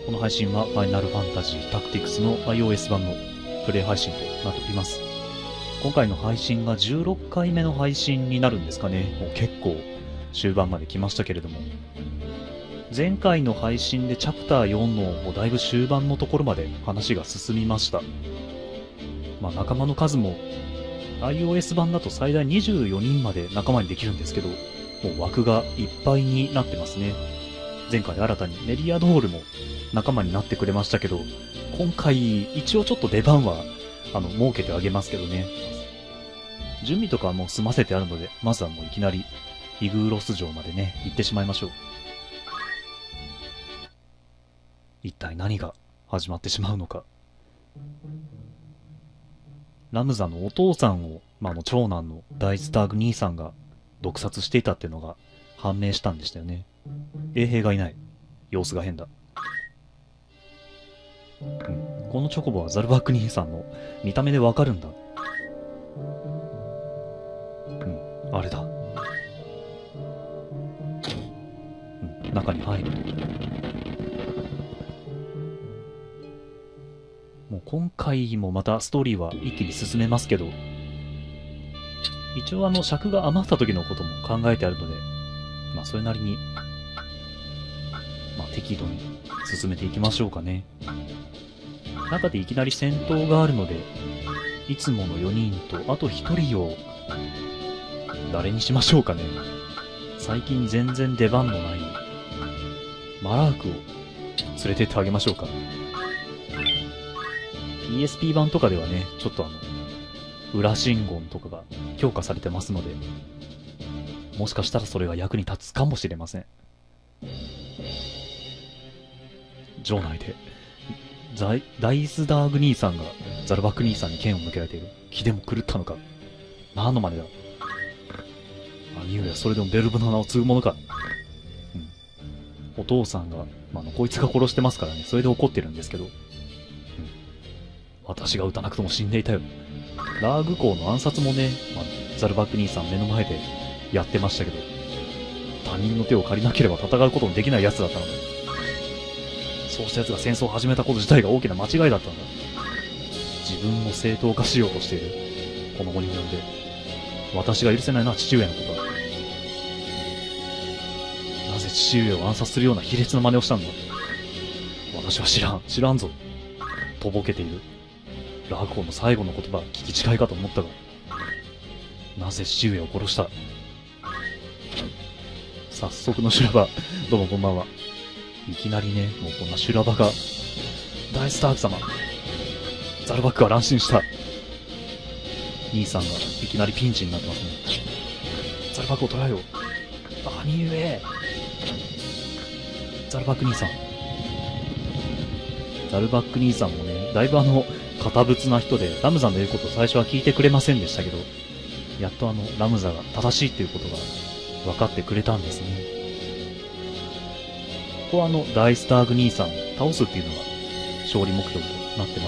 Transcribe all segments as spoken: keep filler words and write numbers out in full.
この配信はファイナルファンタジータクティクスの iOS 版のプレイ配信となっております。今回の配信がじゅうろっかいめの配信になるんですかね。もう結構終盤まで来ましたけれども、前回の配信でチャプターよんのもうだいぶ終盤のところまで話が進みました。まあ仲間の数も iOS 版だと最大にじゅうよにんまで仲間にできるんですけど、もう枠がいっぱいになってますね。前回新たにメリアドールも仲間になってくれましたけど、今回一応ちょっと出番はあの設けてあげますけどね。準備とかはもう済ませてあるので、まずはもういきなりイグーロス城までね行ってしまいましょう。一体何が始まってしまうのか。ラムザのお父さんを、まあ、あの長男のダイスターグ兄さんが毒殺していたっていうのが判明したんでしたよね。衛兵がいない。様子が変だ。うん、このチョコボはザルバック兄さんの見た目でわかるんだ。うん、あれだ。うん、中に入る。もう今回もまたストーリーは一気に進めますけど、一応あの尺が余った時のことも考えてあるので、まあそれなりに、まあ適度に進めていきましょうかね。中でいきなり戦闘があるので、いつものよにんとあとひとりを誰にしましょうかね。最近全然出番のないマラークを連れてってあげましょうか。ピーエスピー 版とかではね、ちょっとあの裏信言とかが強化されてますので、もしかしたらそれが役に立つかもしれません。城内でザイダイスダーグ兄さんがザルバック兄さんに剣を向けられている。気でも狂ったのか。何の真似だ。兄上はそれでもベルブの名を継ぐものか。うん、お父さんが、まあ、あのこいつが殺してますからね、それで怒ってるんですけど、うん、私が撃たなくとも死んでいたよ。ラーグ校の暗殺もね、まあ、ザルバック兄さん目の前でやってましたけど、他人の手を借りなければ戦うことのできない奴だったので、そうした奴が戦争を始めたこと自体が大きな間違いだったんだ。自分を正当化しようとしているこの鬼に呼んで、私が許せないのは父上のことだ。なぜ父上を暗殺するような卑劣な真似をしたんだ。私は知らん知らんぞ。とぼけている。ラーコーの最後の言葉聞き違いかと思ったが、なぜ父上を殺した。早速の修羅場。どうもこんばんは。いきなりね、もうこんな修羅場が。大スターク様、ザルバックが乱心した。兄さんがいきなりピンチになってますね。ザルバックを捕らえよう。兄上。ザルバック兄さん。ザルバック兄さんもね、だいぶあの堅物な人で、ラムザの言うことを最初は聞いてくれませんでしたけど、やっとあのラムザが正しいっていうことが分かってくれたんですね。ここはあのダイスターグ兄さんを倒すっていうのが勝利目標となってます。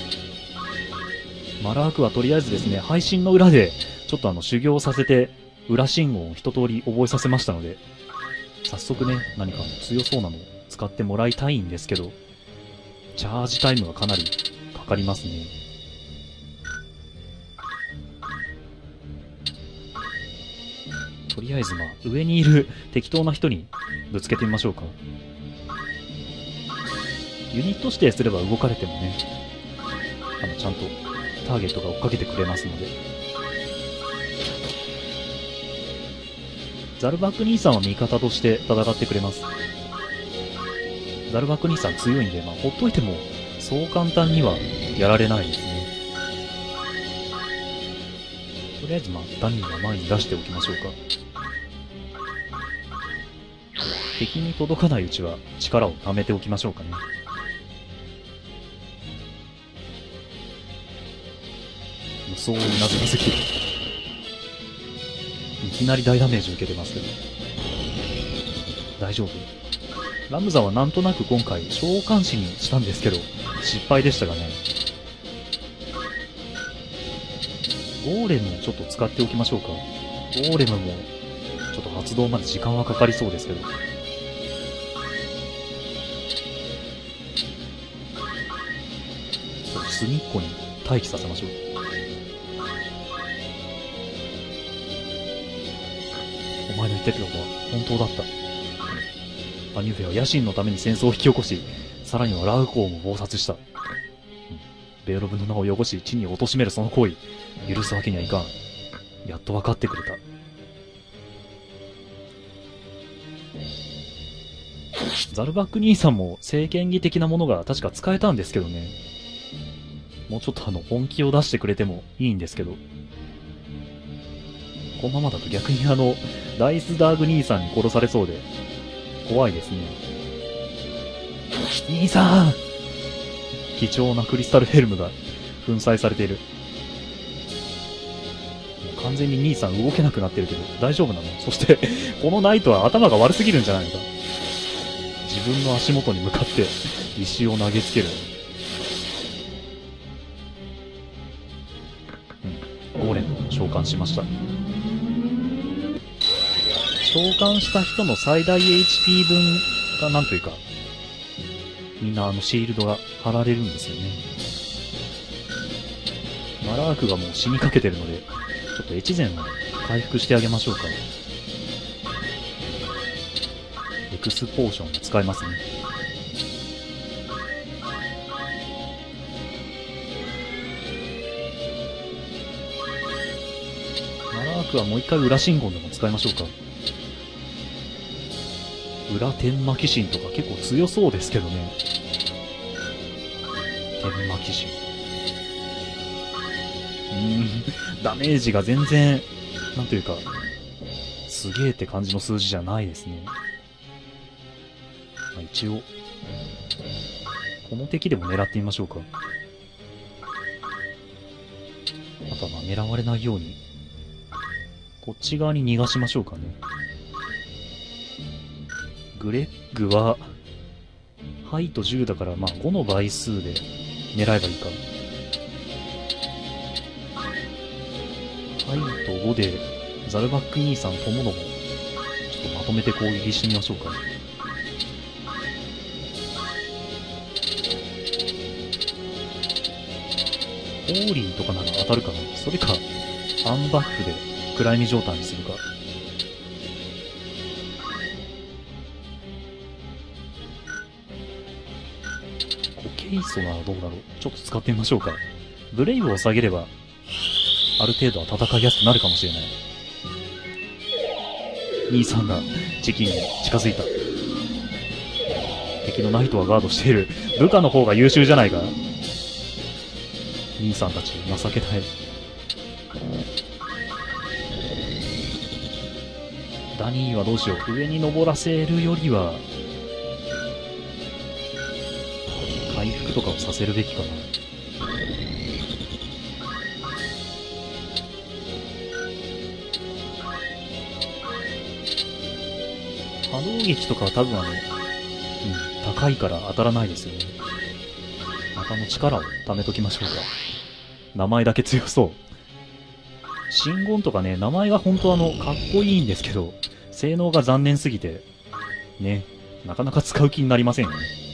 マラークはとりあえずですね、配信の裏でちょっとあの修行させて裏信号を一通り覚えさせましたので、早速ね、何か強そうなのを使ってもらいたいんですけど、チャージタイムがかなりかかりますね。とりあえずまあ上にいる適当な人にぶつけてみましょうか。ユニット指定すれば動かれてもね、あのちゃんとターゲットが追っかけてくれますので。ザルバック兄さんは味方として戦ってくれます。ザルバック兄さん強いんで、まあ、ほっといてもそう簡単にはやられないですね。とりあえずまあダミーは前に出しておきましょうか。敵に届かないうちは力を貯めておきましょうかね。無双をうなずかせきる。いきなり大ダメージ受けてますけど大丈夫。ラムザはなんとなく今回召喚師にしたんですけど失敗でしたがね。ゴーレムをちょっと使っておきましょうか。ゴーレムもちょっと発動まで時間はかかりそうですけど、 隅っこに待機させましょう。お前の言ってたことは本当だった。アニューフェは野心のために戦争を引き起こし、さらにはラウコーも謀殺した。うん、ベオロブの名を汚し地に貶めるその行為、許すわけにはいかん。やっと分かってくれた。ザルバック兄さんも政権議的なものが確か使えたんですけどね。もうちょっとあの本気を出してくれてもいいんですけど、このままだと逆にあのダイスダーグ兄さんに殺されそうで怖いですね。兄さん、貴重なクリスタルヘルムが粉砕されている。もう完全に兄さん動けなくなってるけど大丈夫なの？そしてこのナイトは頭が悪すぎるんじゃないのか。自分の足元に向かって石を投げつける。うん、ゴーレム召喚しました。召喚した人の最大 エイチピー 分がなんというか、みんなあのシールドが貼られるんですよね。マラークがもう死にかけてるので、ちょっと越前を回復してあげましょうか。エクスポーションが使えますね。マラークはもう一回裏信号でも使いましょうか。裏天魔鬼神とか結構強そうですけどね。天魔鬼神。うーん、ダメージが全然、なんというか、すげえって感じの数字じゃないですね。まあ、一応、この敵でも狙ってみましょうか。あとはまあ狙われないように、こっち側に逃がしましょうかね。グレッグは、ハイとじゅうだから、まあごの倍数で狙えばいいか。ハイとごで、ザルバック兄さんともども、ちょっとまとめて攻撃してみましょうか。オーリーとかなら当たるかな。それか、アンバッフで暗闇状態にするか。ケイソならどうだろう。ちょっと使ってみましょうか。ブレイブを下げれば、ある程度は戦いやすくなるかもしれない。兄さんがチキンに近づいた。敵のナイトはガードしている。部下の方が優秀じゃないか。兄さんたち情けない。ダニーはどうしよう。上に登らせるよりは回復とかをさせるべきかな。波動撃とかは多分あの、うん、高いから当たらないですよね。またの力を貯めときましょうか。名前だけ強そう。真言とかね、名前が本当あの、かっこいいんですけど、性能が残念すぎて、ね、なかなか使う気になりませんよね。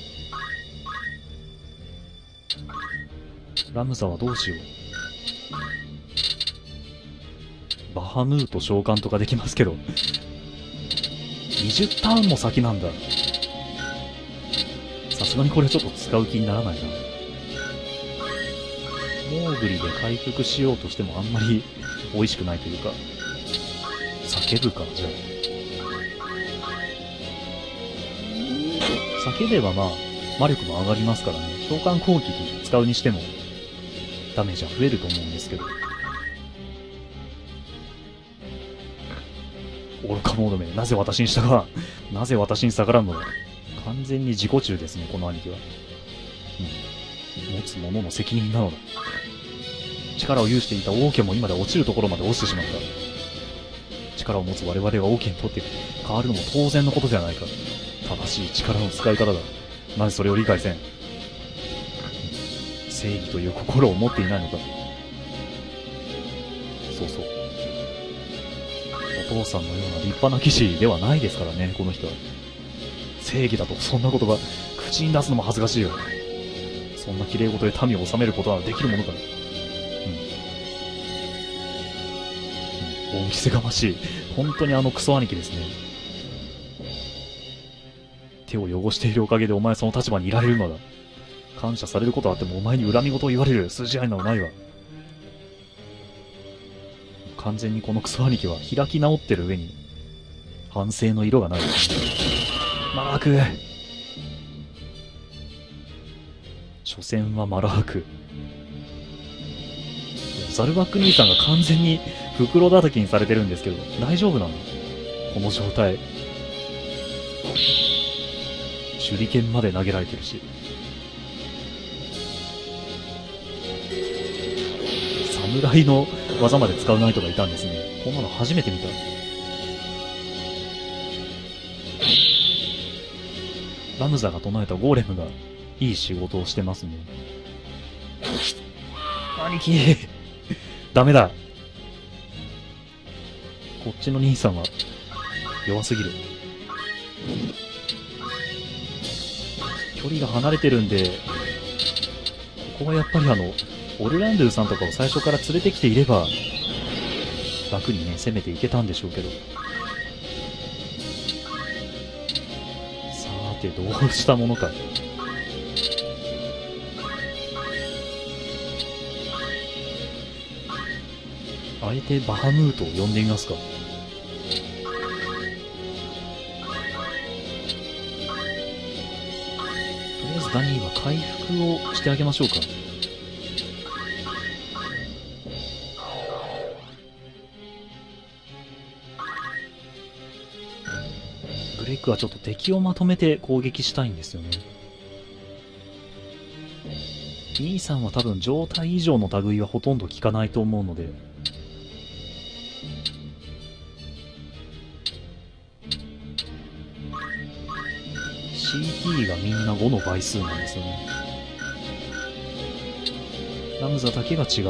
ラムザはどうしよう。バハムート召喚とかできますけど、にじゅうターンも先なんだ。さすがにこれちょっと使う気にならないな。モーグリで回復しようとしてもあんまり美味しくないというか。叫ぶか、じゃあ。叫べばまあ、魔力も上がりますからね。召喚攻撃使うにしても、ダメージは増えると思うんですけど。愚か者め、なぜ私に従わん。なぜ私に逆らうのだ。完全に自己中ですね、この兄貴は。うん。持つ者の責任なのだ。力を有していた王家も今で落ちるところまで落ちてしまった。力を持つ我々が王家にとって変わるのも当然のことではないか。正しい力の使い方だ。なぜそれを理解せん。正義という心を持っていないのか。そうそう。お父さんのような立派な騎士ではないですからね、この人は。正義だとそんな言葉口に出すのも恥ずかしいよ。 そんな綺麗事で民を治めることはできるものか。うん。うん、恩着せがましい。本当にあのクソ兄貴ですね。手を汚しているおかげでお前その立場にいられるのだ。感謝されることはあってもお前に恨み事を言われる筋合いなどないわ。完全にこのクソ兄貴は開き直ってる上に反省の色がない。マラーク。所詮はマラーク。ザルバック兄さんが完全に袋叩きにされてるんですけど、大丈夫なのこの状態。手裏剣まで投げられてるし。侍の技まで使うナイトがいたんですね。こんなの初めて見た。ラムザが唱えたゴーレムがいい仕事をしてますね。兄貴ダメだ。こっちの兄さんは弱すぎる。距離が離れてるんで、ここはやっぱりあのオルランドゥさんとかを最初から連れてきていれば楽にね攻めていけたんでしょうけど。さーてどうしたものか。あえてバハムートを呼んでみますか。とりあえずダニーは回復をしてあげましょうか。グレッグはちょっと敵をまとめて攻撃したいんですよね。兄さんは多分状態以上の類はほとんど効かないと思うので、シーティー がみんなごの倍数なんですよね。ラムザだけが違う。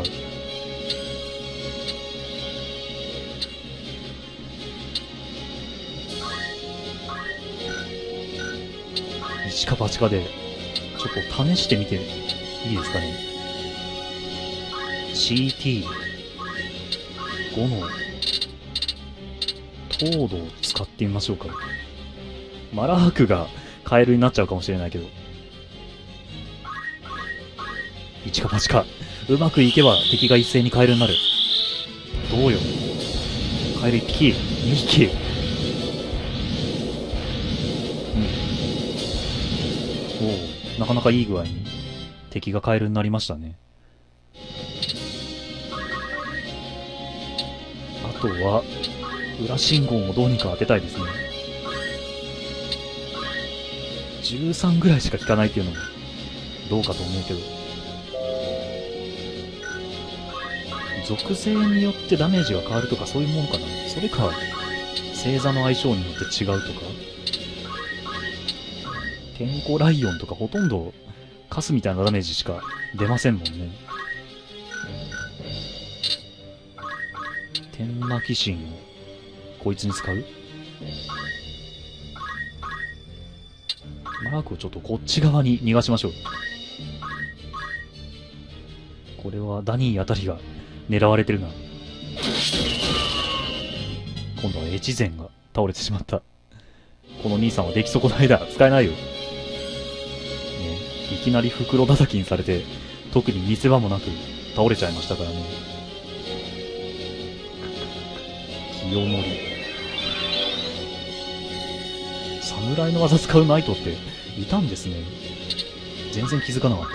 一か八かでちょっと試してみていいですかね。 シーティーご の糖度を使ってみましょうか。マラークがカエルになっちゃうかもしれないけど、一か八かうまくいけば敵が一斉にカエルになる。どうよ。カエルいっぴきにひき。うん。おお、なかなかいい具合に敵がカエルになりましたね。あとは裏信号をどうにか当てたいですね。じゅうさんぐらいしか効かないっていうのもどうかと思うけど、属性によってダメージが変わるとかそういうものかな。それか星座の相性によって違うとか。天候ライオンとかほとんどカスみたいなダメージしか出ませんもんね。天魔鬼神をこいつに使う。マラークをちょっとこっち側に逃がしましょう。これはダニーあたりが狙われてるな。今度は越前が倒れてしまった。この兄さんは出来損ないだ。使えないよ、ね、いきなり袋叩きにされて特に見せ場もなく倒れちゃいましたからね。清盛、侍の技使うナイトっていたんですね。全然気づかなかった。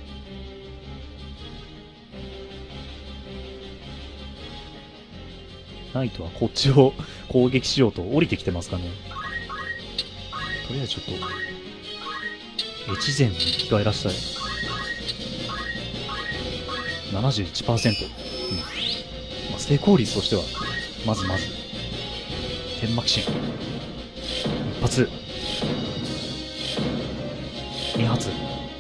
ナイトはこっちを攻撃しようと降りてきてますかね。とりあえずちょっと越前に生き返らせたい。 ななじゅういちパーセント、うん、まあ、成功率としてはまずまず天魔鬼神一発二発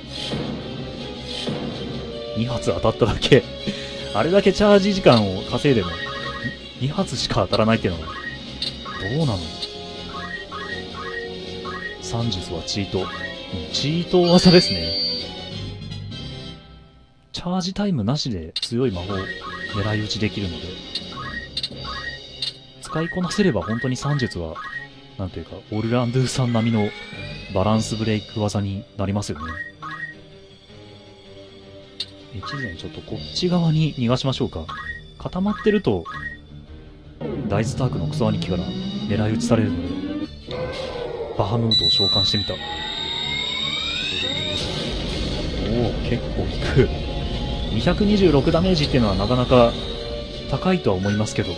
二発当たっただけあれだけチャージ時間を稼いでもに発しか当たらないっていうのはどうなの。算術はチート、うん、チート技ですね。 チャージタイムなしで強い魔法狙い撃ちできるので、使いこなせれば本当に算術は、なんというか、オルランドゥさん並みのバランスブレイク技になりますよね。越前ちょっとこっち側に逃がしましょうか。固まってると、ダイスタークのクソ兄貴から狙い撃ちされるので、バハムートを召喚してみた。おお、結構効く。にひゃくにじゅうろくダメージっていうのはなかなか高いとは思いますけど、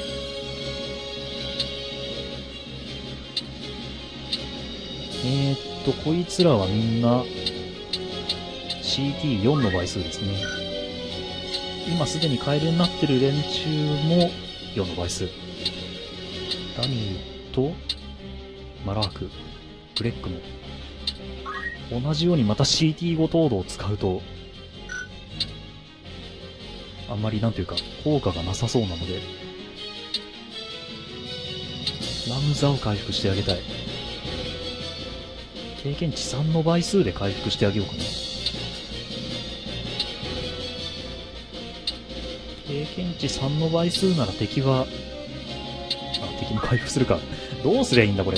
えー、っとこいつらはみんな シーティーよん の倍数ですね。今すでにカエルになってる連中もよんの倍数。ダニーとマラーク、グレッグも同じようにまた シーティーご 糖度を使うとあんまりなんというか効果がなさそうなので、ラムザを回復してあげたい。経験値さんの倍数で回復してあげようかな。経験値さんの倍数なら敵は、あ、敵も回復するか。どうすりゃいいんだこれ。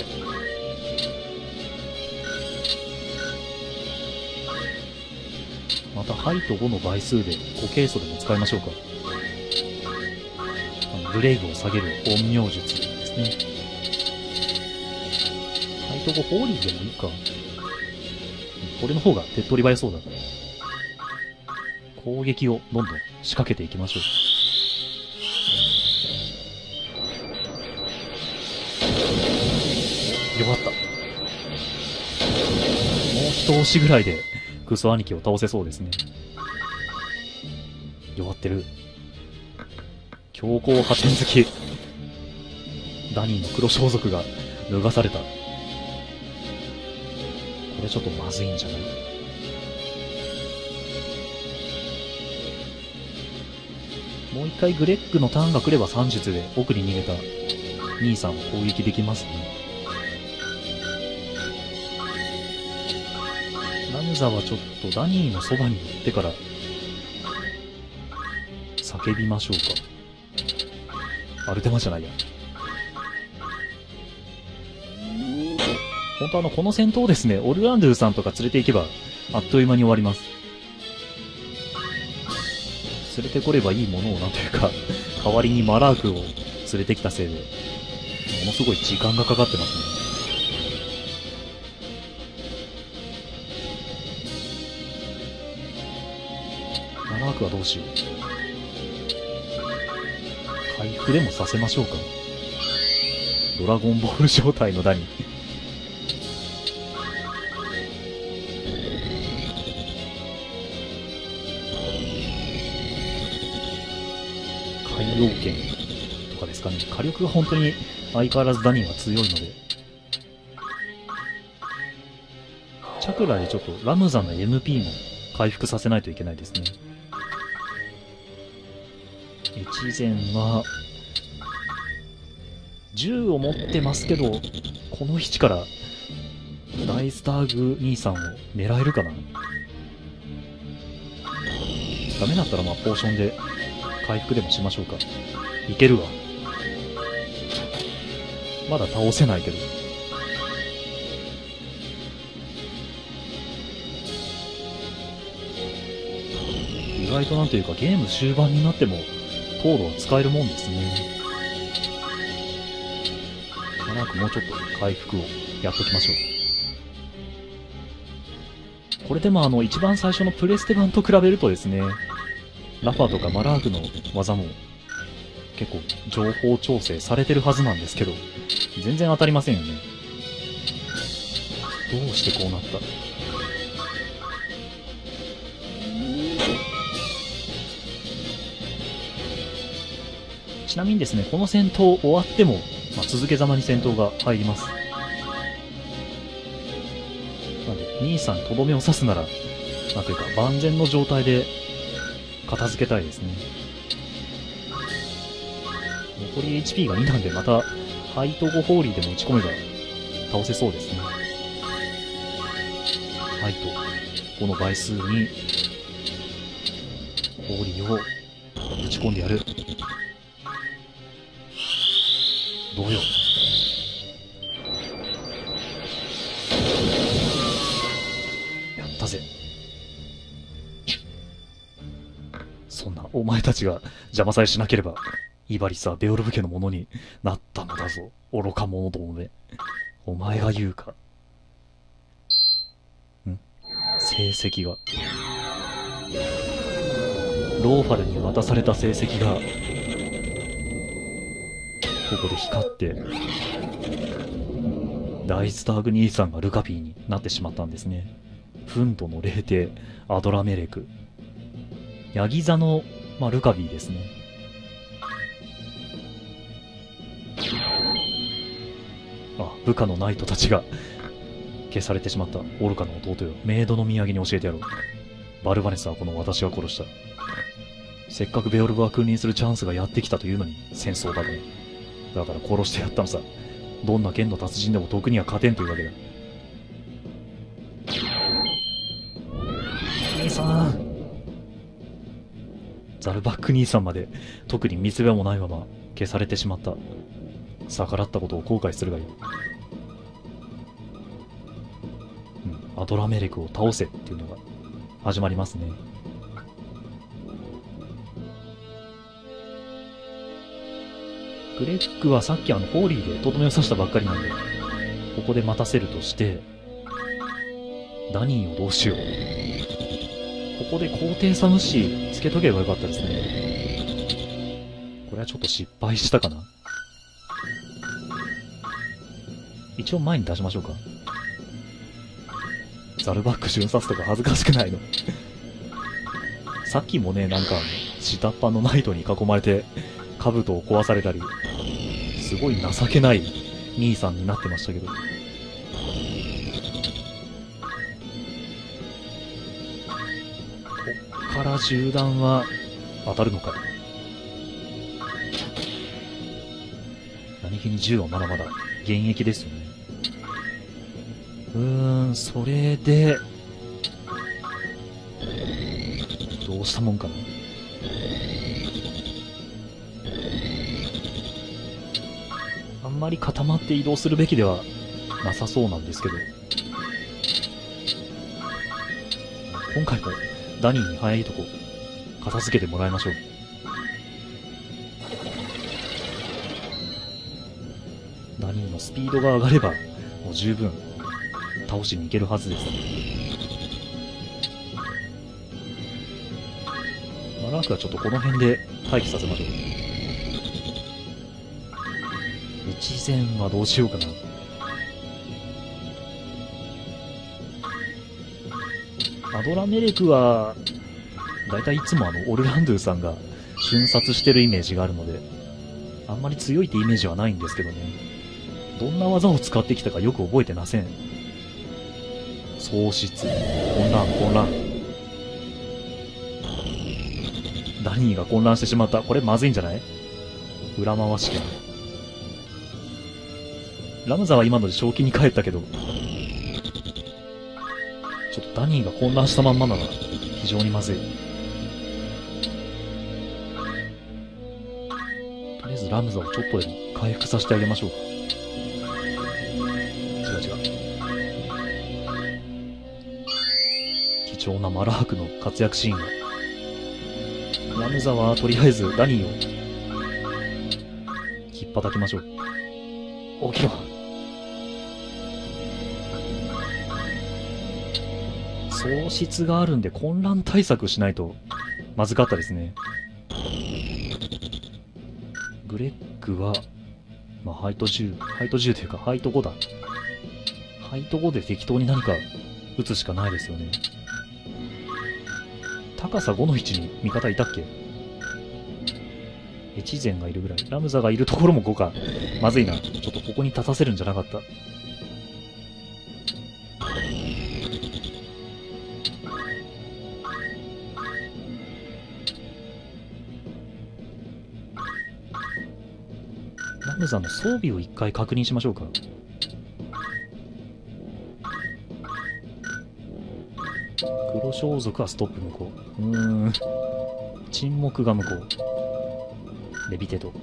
またハイとごの倍数でごケイ素でも使いましょうか。あのブレイブを下げる陰陽術ですね。ハイとごホーリーでもいいか。これの方が手っ取り早そうだ。攻撃をどんどん仕掛けていきましょう。弱った。もう一押しぐらいでクソ兄貴を倒せそうですね。弱ってる。強行破天突き。ダニーの黒装束が脱がされた。これちょっとまずいんじゃない？もう一回グレッグのターンが来れば算術で奥に逃げた兄さんを攻撃できますね。ラムザはちょっとダニーのそばに寄ってから叫びましょうか。アルテマじゃないや。本当あの、この戦闘ですね、オルランドゥさんとか連れて行けば、あっという間に終わります。連れてこればいいものをなんというか、代わりにマラークを連れてきたせいで、ものすごい時間がかかってますね。マラークはどうしよう。回復でもさせましょうか。ドラゴンボール状態のダニ。海洋圏とかですかね。火力が本当に相変わらずダニーは強いので、チャクラでちょっとラムザの エムピー も回復させないといけないですね。越前は銃を持ってますけど、この位置からダイスターグ兄さんを狙えるかな。ダメだったらまあポーションで回復でもしましょうか。いけるわ。まだ倒せないけど。意外となんというかゲーム終盤になっても糖度は使えるもんですね。なんかもうちょっと回復をやっときましょう。これでもあの一番最初のプレステ版と比べるとですね、ラファとかマラーグの技も結構情報調整されてるはずなんですけど、全然当たりませんよね。どうしてこうなった？ちなみにですね、この戦闘終わっても、まあ、続けざまに戦闘が入ります。なので、兄さんとどめを刺すなら、なんというか万全の状態で片付けたいですね。残り エイチピー がになんで、またハイトゴホーリーでも打ち込めば倒せそうですね。ハイトごの倍数にオーリーをぶち込んでやる。どうよ。やったぜ。そんなお前たちが邪魔さえしなければイバリスはベオルブ家のものになったのだぞ。愚か者どもめ。お前が言うか。ん？成績が。ローファルに渡された成績が、ここで光って、ライスターグ兄さんがルカピーになってしまったんですね。フンドの霊帝、アドラメレク。ヤギ座の、まあ、ルカビーですね。あ、部下のナイトたちが消されてしまった。オルカの弟よ。メイドの土産に教えてやろう。バルバネスはこの私が殺した。せっかくベオルブは君臨するチャンスがやってきたというのに戦争だね。だから殺してやったのさ。どんな剣の達人でも得には勝てんというわけだ。兄さん。ザルバック兄さんまで特に見つめもないまま消されてしまった。逆らったことを後悔するがいい。うん、アドラメレクを倒せっていうのが始まりますね。グレッグはさっきあのホーリーでとどめを刺したばっかりなんで、ここで待たせるとして、ダニーをどうしよう。ここで高低差無視つけとけばよかったですね。これはちょっと失敗したかな。一応前に出しましょうか。ザルバック瞬殺とか恥ずかしくないのさっきもね、なんか下っ端のナイトに囲まれて兜を壊されたり、すごい情けない兄さんになってましたけど。こっから銃弾は当たるのか。何気に銃はまだまだ現役ですよね。うーん、それでどうしたもんかな。あんまり固まって移動するべきではなさそうなんですけど、今回もダニーに早いとこ片付けてもらいましょう。ダニーのスピードが上がればもう十分倒しに行けるはずです。マラークはちょっとこの辺で待機させましょう。一前はどうしようかな。アドラメレクはだいたいいつもあのオルランドゥさんが瞬殺してるイメージがあるので、あんまり強いってイメージはないんですけどね。どんな技を使ってきたかよく覚えてません。喪失、混乱、混乱。ダニーが混乱してしまった。これまずいんじゃない？裏回し剣。ラムザは今ので正気に帰ったけど、ちょっとダニーが混乱したまんまなのが非常にまずい。とりあえずラムザをちょっとでも回復させてあげましょうか。違う違う。貴重なマラークの活躍シーンが。ラムザはとりあえずダニーを引っ叩きましょう。起きろ。喪失があるんで混乱対策しないとまずかったですね。グレッグは、まあ、ハイトじゅう、ハイトじゅうというかハイトごだ。ハイトごで適当に何か打つしかないですよね。高さごの位置に味方いたっけ？越前がいるぐらい。ラムザがいるところもごか。まずいな。ちょっとここに立たせるんじゃなかった。ラムザの装備を一回確認しましょうか。黒装束はストップ向こう。うーん。 沈黙が無効。レビテド。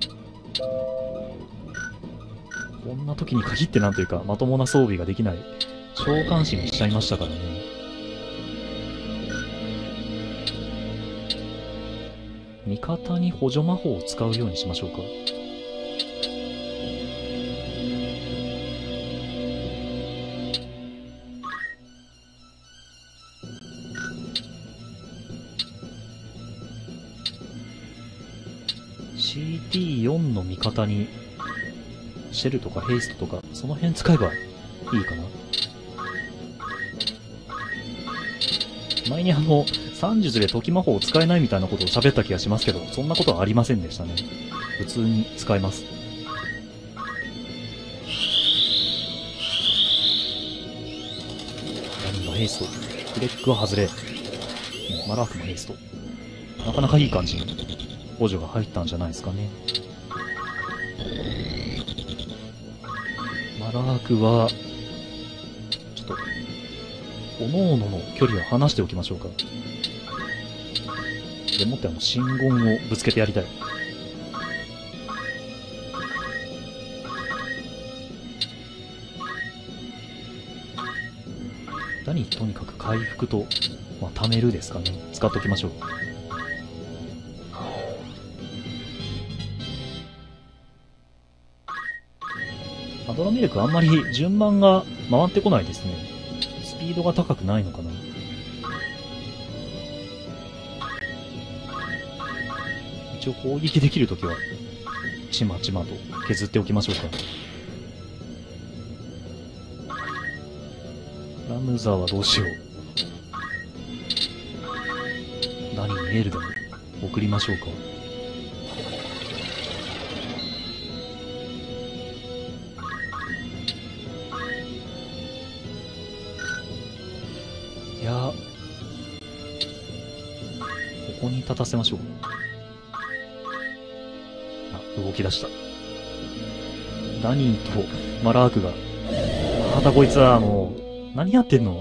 こんな時に限ってなんというか、まともな装備ができない、召喚師にしちゃいましたからね。味方に補助魔法を使うようにしましょうか。シーティーよん の味方にシェルとかヘイストとかその辺使えばいいかな。前にあの算術で時魔法を使えないみたいなことを喋った気がしますけど、そんなことはありませんでしたね。普通に使えます。何がヘイスト、フレックは外れ、マラークもヘイスト。なかなかいい感じに補助が入ったんじゃないですかね。マラークはちょっと各々の距離を離しておきましょうか。でもってあの信言をぶつけてやりたい。ダニとにかく回復と、まあ、貯めるですかね。使っておきましょう。アドラミルクあんまり順番が回ってこないですね。スピードが高くないのかな。一応攻撃できるときはちまちまと削っておきましょうか。ラムザはどうしよう。ダニにエールでも送りましょうか。いやー、ここに立たせましょう。あ、動き出した。ダニーとマラークが、またこいつはもう、何やってんの？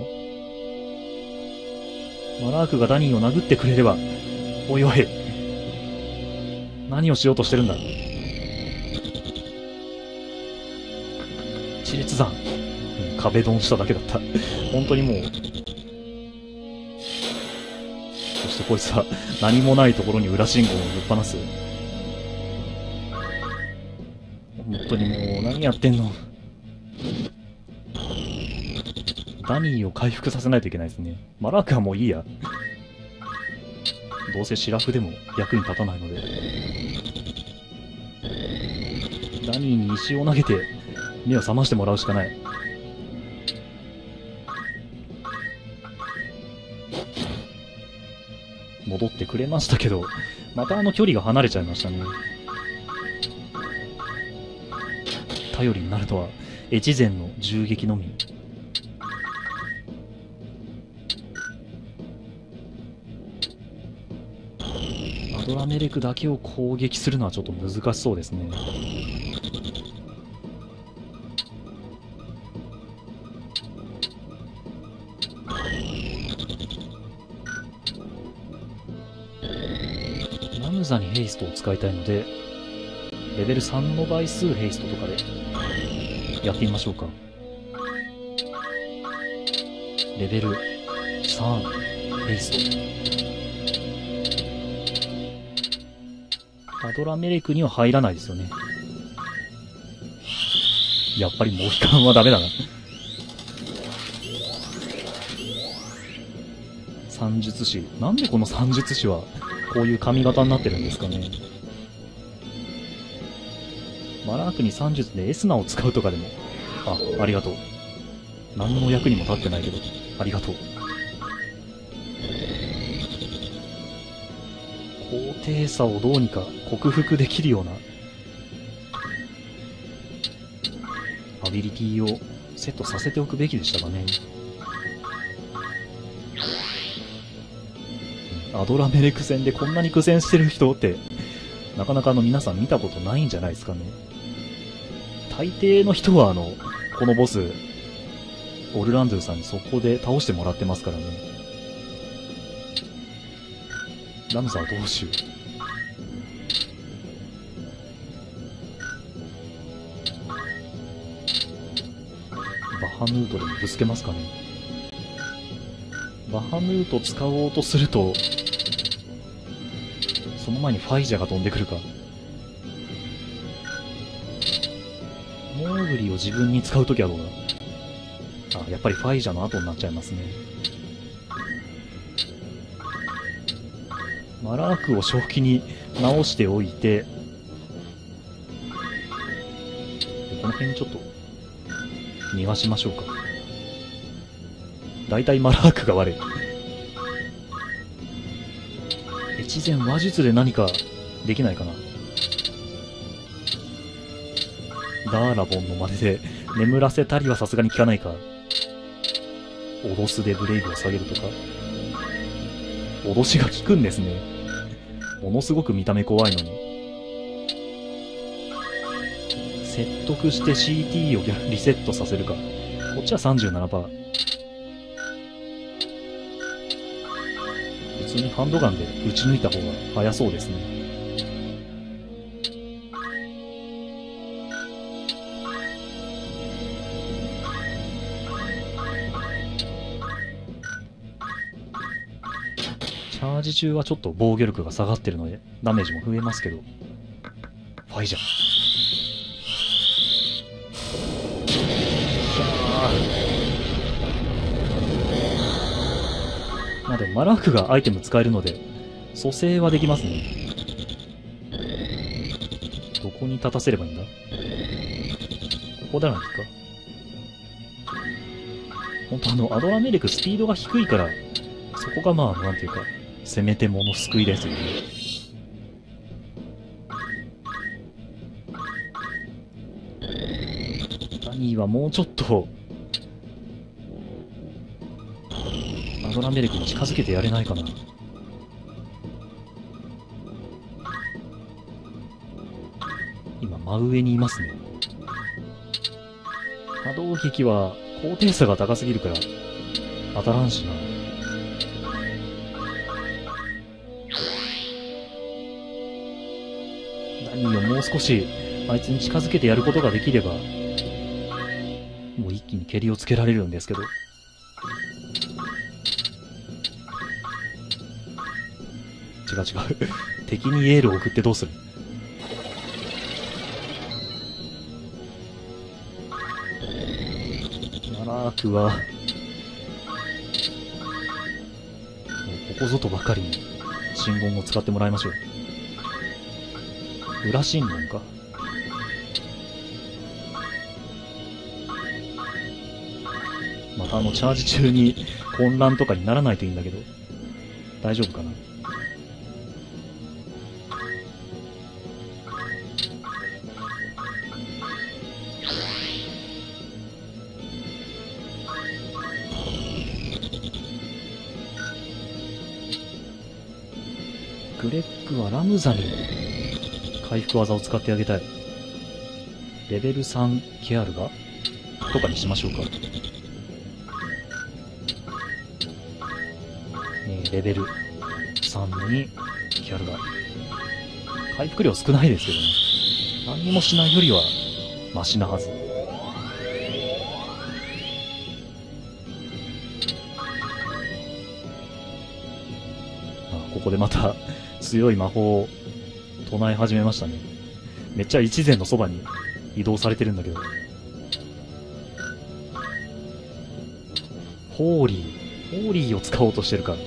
マラークがダニーを殴ってくれれば、おいおい、何をしようとしてるんだ。地裂山、うん、壁ドンしただけだった。本当にもう、そしてこいつは何もないところに裏信号をぶっ放す。本当にもう何やってんの。ダニーを回復させないといけないですね。マラークはもういいや。どうせシラフでも役に立たないので。ダニーに石を投げて目を覚ましてもらうしかない。戻ってくれましたけど、またあの距離が離れちゃいましたね。頼りになるのは越前の銃撃のみ。アドラメレクだけを攻撃するのはちょっと難しそうですね。ラムザにヘイストを使いたいので、レベルさんの倍数ヘイストとかでやってみましょうか。レベルさんヘイスト。アドラメレクには入らないですよね。やっぱりモヒカンはダメだな。算術師。なんでこの算術師はこういう髪型になってるんですかね。マラークに算術でエスナを使うとかでも。あ、ありがとう。何の役にも立ってないけど、ありがとう。高低差をどうにか克服できるようなアビリティをセットさせておくべきでしたかね。アドラメレク戦でこんなに苦戦してる人ってなかなかあの皆さん見たことないんじゃないですかね。大抵の人はあのこのボスオルランドゥさんにそこで倒してもらってますからね。 ラムザはどうしよう。バハムートでもぶつけますかね。バハムート使おうとすると、その前にファイジャが飛んでくるか。モーグリを自分に使うときはどうだ。あ、やっぱりファイジャの後になっちゃいますね。マラークを正気に直しておいて、この辺ちょっと逃がしましょうか。だいたいマラークが悪い。越前話術で何かできないかな。ダーラボンの真似で眠らせたりはさすがに効かないか。脅すでブレイブを下げるとか。脅しが効くんですね。ものすごく見た目怖いのに。説得して シーティー をリセットさせるか。こっちは さんじゅうななパーセント。普通にハンドガンで撃ち抜いた方が早そうですね。チャージ中はちょっと防御力が下がってるのでダメージも増えますけど。ファイジャー。まあでもマラークがアイテム使えるので蘇生はできますね。どこに立たせればいいんだ。ここだらけか。ほんとあのアドラメレクスピードが低いからそこがまあなんていうかせめてもの救いですよね。ダニーはもうちょっとアドラメレクに近づけてやれないかな。今真上にいますね。波動撃は高低差が高すぎるから当たらんしな。ダニーをもう少しあいつに近づけてやることができればもう一気に蹴りをつけられるんですけど。違う違う敵にエールを送ってどうする。マラークはもうここぞとばかりに信言を使ってもらいましょう。裏信言か。またあのチャージ中に混乱とかにならないといいんだけど大丈夫かな。グレッグはラムザに回復技を使ってあげたい。レベルさんケアルガとかにしましょうか。えー、レベルさんにケアルガ。回復量少ないですけどね。何にもしないよりはマシなはず。あ、ここでまた強い魔法を唱え始めましたね。めっちゃ一前のそばに移動されてるんだけど。ホーリー。ホーリーを使おうとしてるから。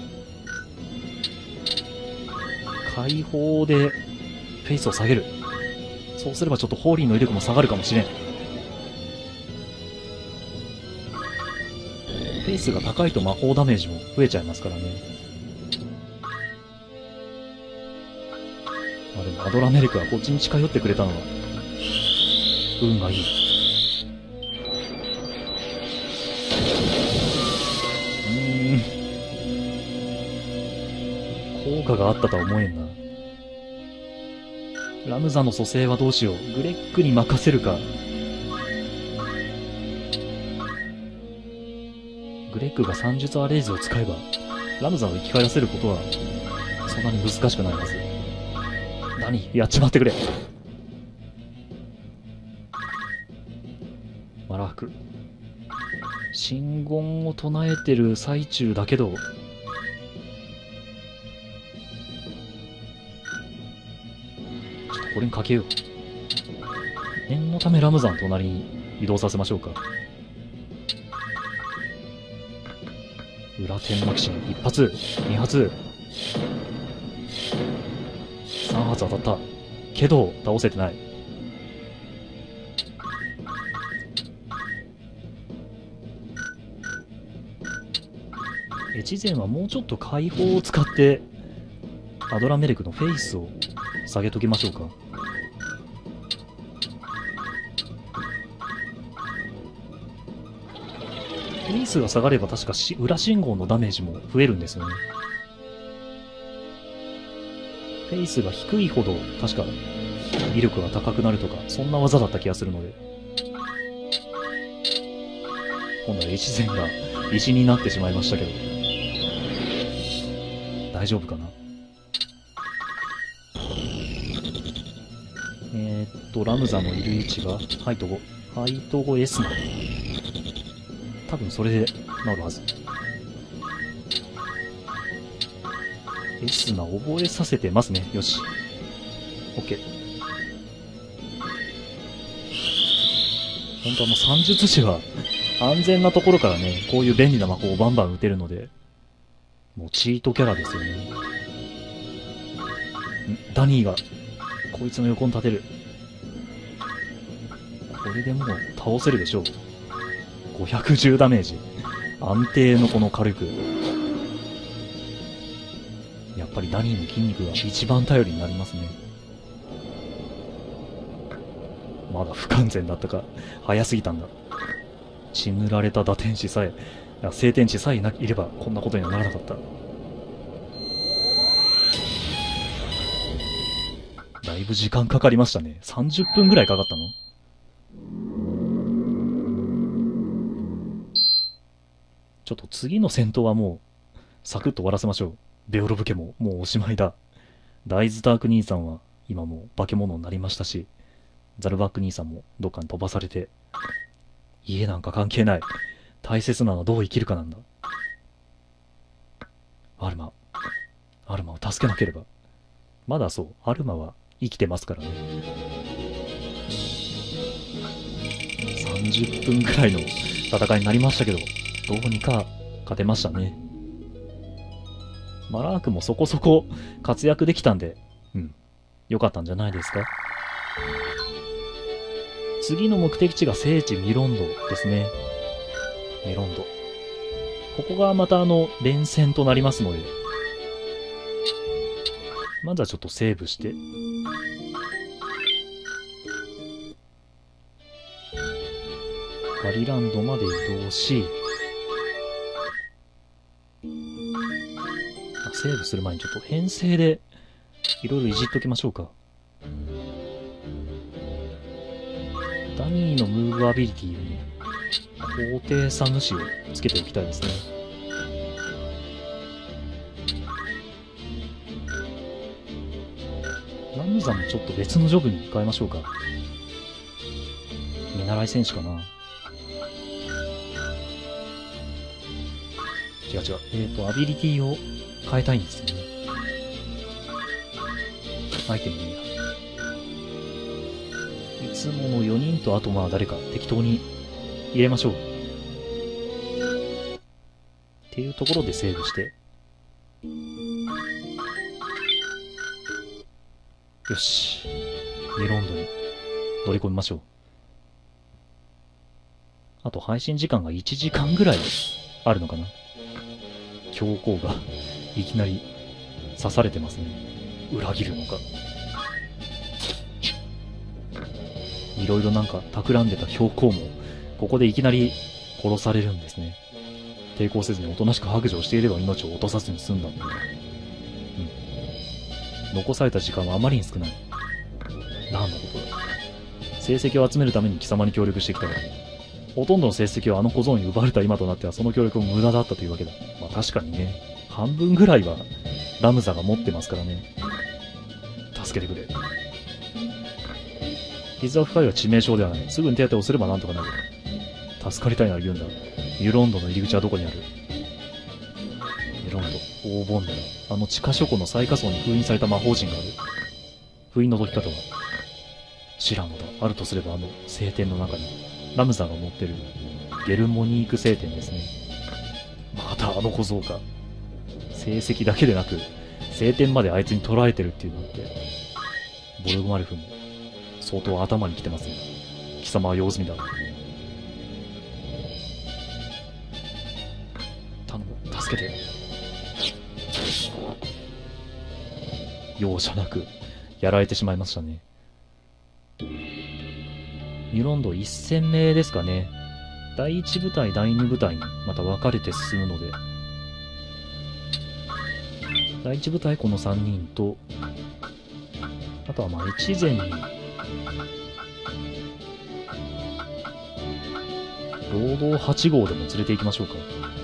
解放でフェイスを下げる。そうすればちょっとホーリーの威力も下がるかもしれん。フェイスが高いと魔法ダメージも増えちゃいますからね。まあでもアドラメレクはこっちに近寄ってくれたのは運がいい。うーん、効果があったとは思えんな。ラムザの蘇生はどうしよう。グレッグに任せるか。グレッグが算術アレイズを使えばラムザを生き返らせることはそんなに難しくないはず。何やっちまってくれ。マラーク。神言を唱えてる最中だけど、ちょっとこれにかけよう。念のためラムザン隣に移動させましょうか。裏天幕神一発、二発、三発当たった。けど、倒せてない。越前はもうちょっと解放を使って、アドラメレクのフェイスを下げときましょうか。フェイスが下がれば確かし裏信号のダメージも増えるんですよね。フェイスが低いほど確か威力が高くなるとか、そんな技だった気がするので。今度は越前が石になってしまいましたけど、大丈夫かな。えー、っとラムザのいる位置がハイトご、ハイトご S なの。多分それで治るはず。エスナ覚えさせてますね。よし。OK。本当あの算術師は安全なところからね、こういう便利な魔法をバンバン打てるので、もうチートキャラですよね。んダニーが、こいつの横に立てる。これでもう倒せるでしょう。ごひゃくじゅうダメージ。安定のこの火力。やっぱりダニーの筋肉が一番頼りになりますね。まだ不完全だったか。早すぎたんだ。血塗られた打天使さえ、聖天使さえいればこんなことにはならなかった。だいぶ時間かかりましたね。さんじゅっぷんぐらいかかったの？ちょっと次の戦闘はもう、サクッと終わらせましょう。ベオロブ家ももうおしまいだ。ダイズダーク兄さんは今もう化け物になりましたし、ザルバック兄さんもどっかに飛ばされて、家なんか関係ない。大切なのはどう生きるかなんだ。アルマ。アルマを助けなければ。まだそう、アルマは生きてますからね。さんじゅっぷんぐらいの戦いになりましたけど、どうにか勝てましたね。マラークもそこそこ活躍できたんで、うん、良かったんじゃないですか。次の目的地が聖地ミロンドですね。ミロンド。ここがまたあの、連戦となりますので、まずはちょっとセーブして、ガリランドまで移動し、セーブする前にちょっと編成でいろいろいじっときましょうか。ダニーのムーブアビリティに高低差無視をつけておきたいですね。ラムザもちょっと別のジョブに変えましょうか。見習い戦士かな。違う違う。えっと、アビリティを変えたいんですよね。アイテムでいいや。いつものよにんとあとまあ誰か適当に入れましょう。っていうところでセーブして。よし。メロンドに乗り込みましょう。あと配信時間がいちじかんぐらいあるのかな。教皇がいきなり刺されてますね。裏切るのか。いろいろなんか企んでた教皇もここでいきなり殺されるんですね。抵抗せずにおとなしく白状していれば命を落とさずに済んだんだ。うん。残された時間はあまりに少ない。何のことだ。成績を集めるために貴様に協力してきたから、ほとんどの成績をあの小僧に奪われた今となってはその協力も無駄だったというわけだ。まあ確かにね、半分ぐらいはラムザが持ってますからね。助けてくれ。傷は深いは致命傷ではない。すぐに手当てをすればなんとかなる。助かりたいなら言うんだ。ユロンドの入り口はどこにある？ユロンド、黄金だ。あの地下書庫の最下層に封印された魔法陣がある。封印の解き方は知らんのだ。あるとすればあの聖典の中にラムザが持ってるゲルモニーク聖典ですね。またあの小僧か。成績だけでなく聖典まであいつに取られてるっていうのって、ボルグマルフも相当頭に来てますね。貴様は用済みだ。頼む、助けて。容赦なくやられてしまいましたね。ユロンドいっ戦目ですかね。だいいち部隊、だいに部隊にまた分かれて進むので、だいいち部隊このさんにんと、あとはまあ越前に労働はち号でも連れて行きましょうか。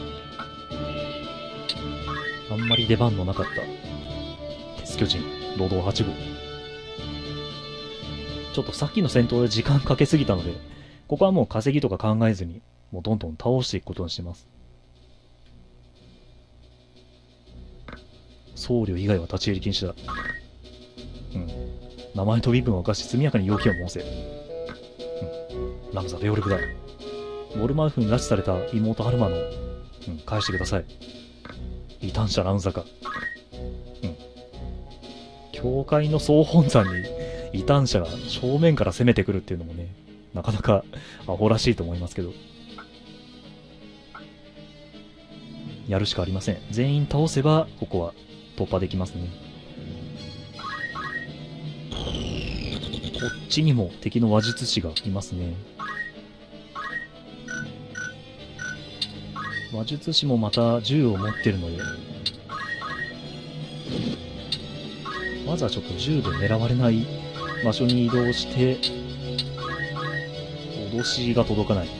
あんまり出番のなかった鉄巨人労働はち号。ちょっとさっきの戦闘で時間かけすぎたので、ここはもう稼ぎとか考えずに、もうどんどん倒していくことにしてます。僧侶以外は立ち入り禁止だ。うん。名前と身分を明かし速やかに要求を申せ。うん。ラムザ・ベオルグだ。ウォルマウフに拉致された妹ハルマの、うん、返してください。異端者ラムザか。うん。教会の総本山に異端者が正面から攻めてくるっていうのもね、なかなかアホらしいと思いますけど。やるしかありません。全員倒せば、ここは突破できますね。こっちにも敵の話術師がいますね。話術師もまた銃を持ってるので、まずはちょっと銃で狙われない場所に移動して、脅しが届かない。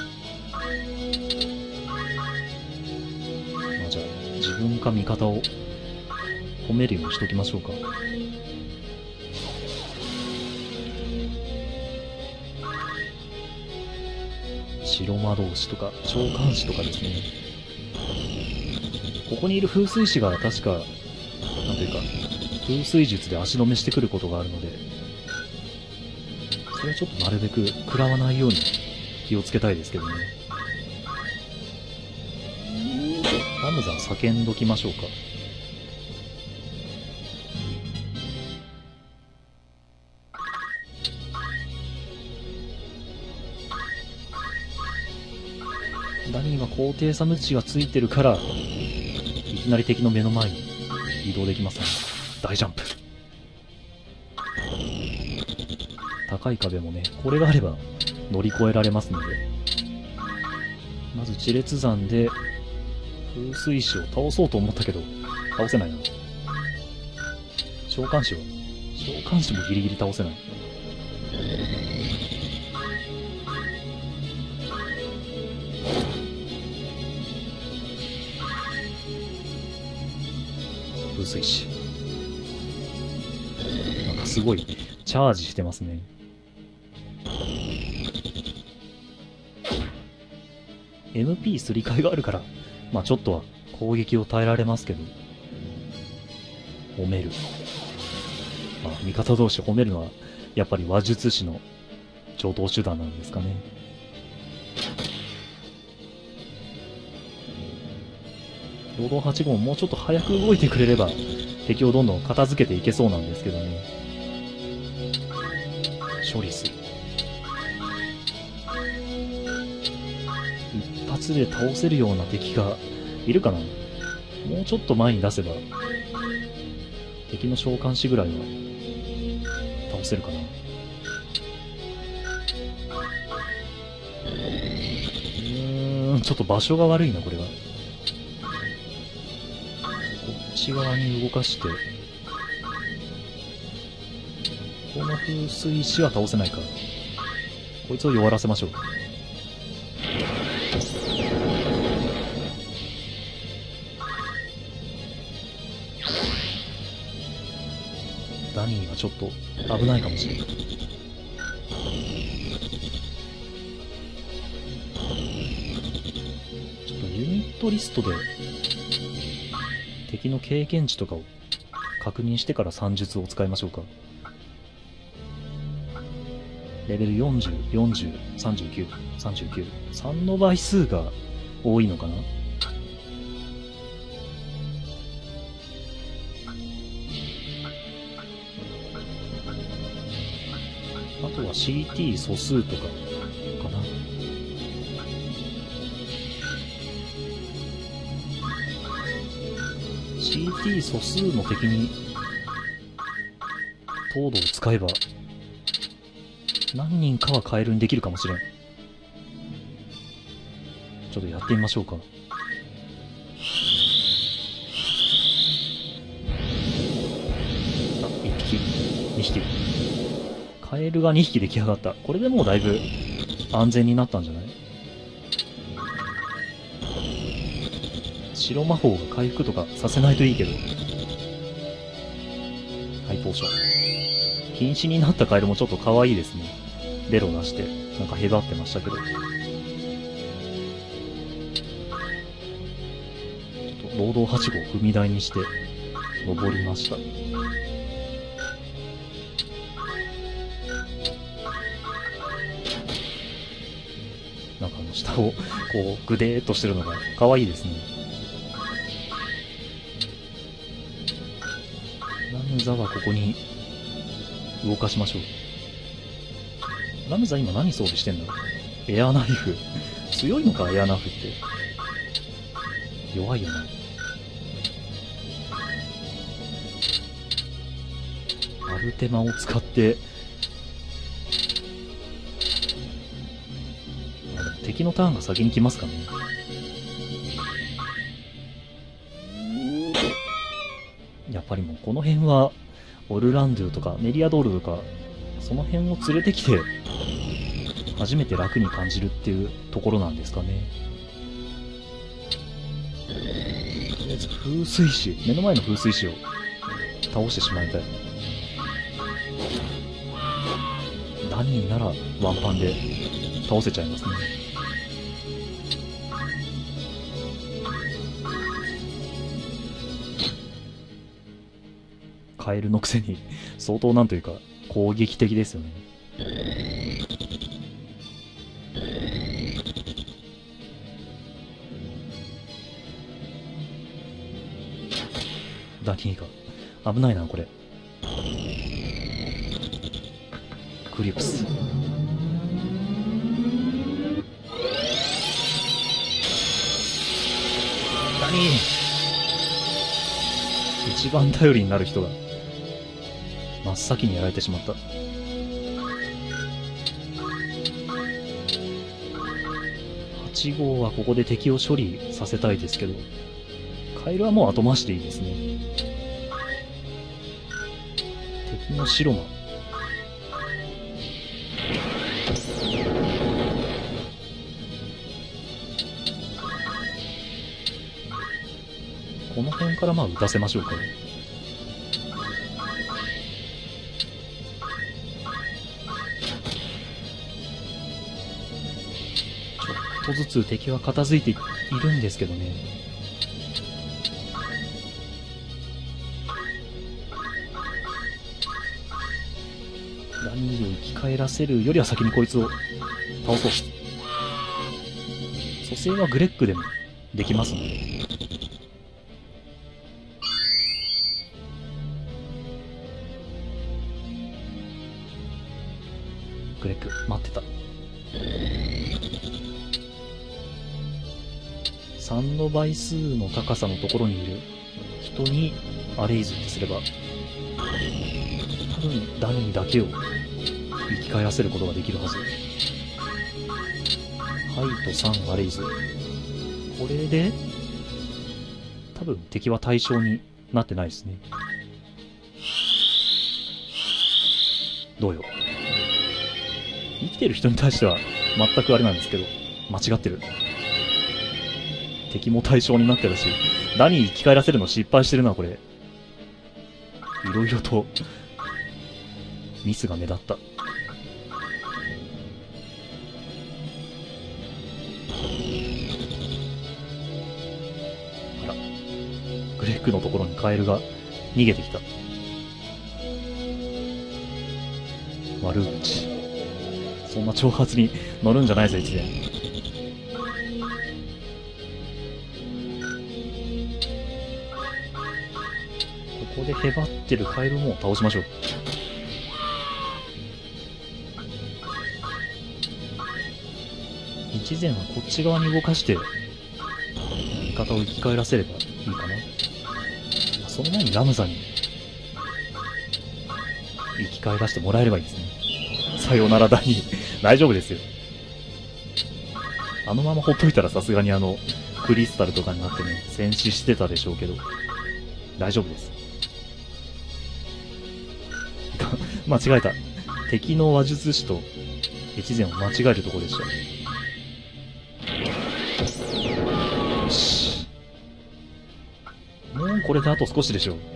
まあ、じゃあ自分か味方を褒めるようにしときましょうか。白魔導士とか召喚士とかですね。ここにいる風水師が確かなんというか風水術で足止めしてくることがあるので、それはちょっとなるべく食らわないように気をつけたいですけどね。ラムザ叫んどきましょうか。ダニーは高低差無知がついてるからいきなり敵の目の前に移動できますね。大ジャンプ。高い壁もね、これがあれば乗り越えられますので、まず地裂山で風水師を倒そうと思ったけど倒せないな。召喚師は召喚師もギリギリ倒せない。風水師なんかすごいチャージしてますね。エムピー すり替えがあるから、まあちょっとは攻撃を耐えられますけど、褒める。まあ味方同士褒めるのは、やっぱり話術師の常套手段なんですかね。労働はち号ももうちょっと早く動いてくれれば、敵をどんどん片付けていけそうなんですけどね。処理する。一発で倒せるような敵がいるかな。もうちょっと前に出せば敵の召喚師ぐらいは倒せるかな。うーん、ちょっと場所が悪いなこれは。こっち側に動かして、この風水師は倒せないか。こいつを弱らせましょう。 ダニーがちょっと危ないかもしれない。ちょっとユニットリストで敵の経験値とかを確認してから算術を使いましょうか。レベルよんじゅう、よんじゅう、さんじゅうきゅう、さんじゅうきゅう。さんの倍数が多いのかな。あとは シーティー 素数とかかな。シーティー 素数の敵に糖度を使えば何人かはカエルにできるかもしれん。ちょっとやってみましょうか。あ、いっぴき、にひき。カエルがにひき出来上がった。これでもうだいぶ安全になったんじゃない？白魔法が回復とかさせないといいけど。ハイポーション。瀕死になったカエルもちょっと可愛いですね。ベロ出して、なんかへばってましたけど。ちょっと労働はち号踏み台にして、登りました。なんかあの下を、こう、ぐでーっとしてるのが可愛いですね。ラムザはここに動かしましょう。ラムザ今何装備してんだろう。エアナイフ。強いのか、エアナイフって。弱いよな。アルテマを使って、あ、でも敵のターンが先に来ますかね。やっぱりもうこの辺は、オルランドゥとかメリアドールとか、その辺を連れてきて、初めて楽に感じるっていうところなんですかね。とりあえず風水師、目の前の風水師を倒してしまいたい。ダニーならワンパンで倒せちゃいますね。カエルのくせに相当なんというか攻撃的ですよね。ダニーが危ないなこれ。クリプス。ダニー、一番頼りになる人が真っ先にやられてしまった。はち号はここで敵を処理させたいですけど、カエルはもう後回しでいいですね。敵の白魔。この辺からまあ撃たせましょうかね。ちょっとずつ敵は片付いているんですけどね。ダニーを生き返らせるよりは先にこいつを倒そう。蘇生はグレッグでもできますので。グレッグ待ってた。さんの倍数の高さのところにいる人にアレイズってすれば、多分ダニーだけを生き返らせることができるはず。ハイとさんアレイズ。これで多分敵は対象になってないですね。どうよ。生きてる人に対しては全くあれなんですけど、間違ってる。敵も対象になってるし、ダニー生き返らせるの失敗してるな、これ。いろいろとミスが目立った。あら、グレッグのところにカエルが逃げてきた。悪口。そんな挑発に乗るんじゃないぞ、越前。ここでへばってるカエルも倒しましょう。越前はこっち側に動かして味方を生き返らせればいいかな。その前にラムザに生き返らせてもらえればいいですね。さよならダニー大丈夫ですよ。あのままほっといたらさすがにあのクリスタルとかになってね戦死してたでしょうけど大丈夫です。間違えた。敵の話術師と越前を間違えるところでした。よし、もうこれであと少しでしょう。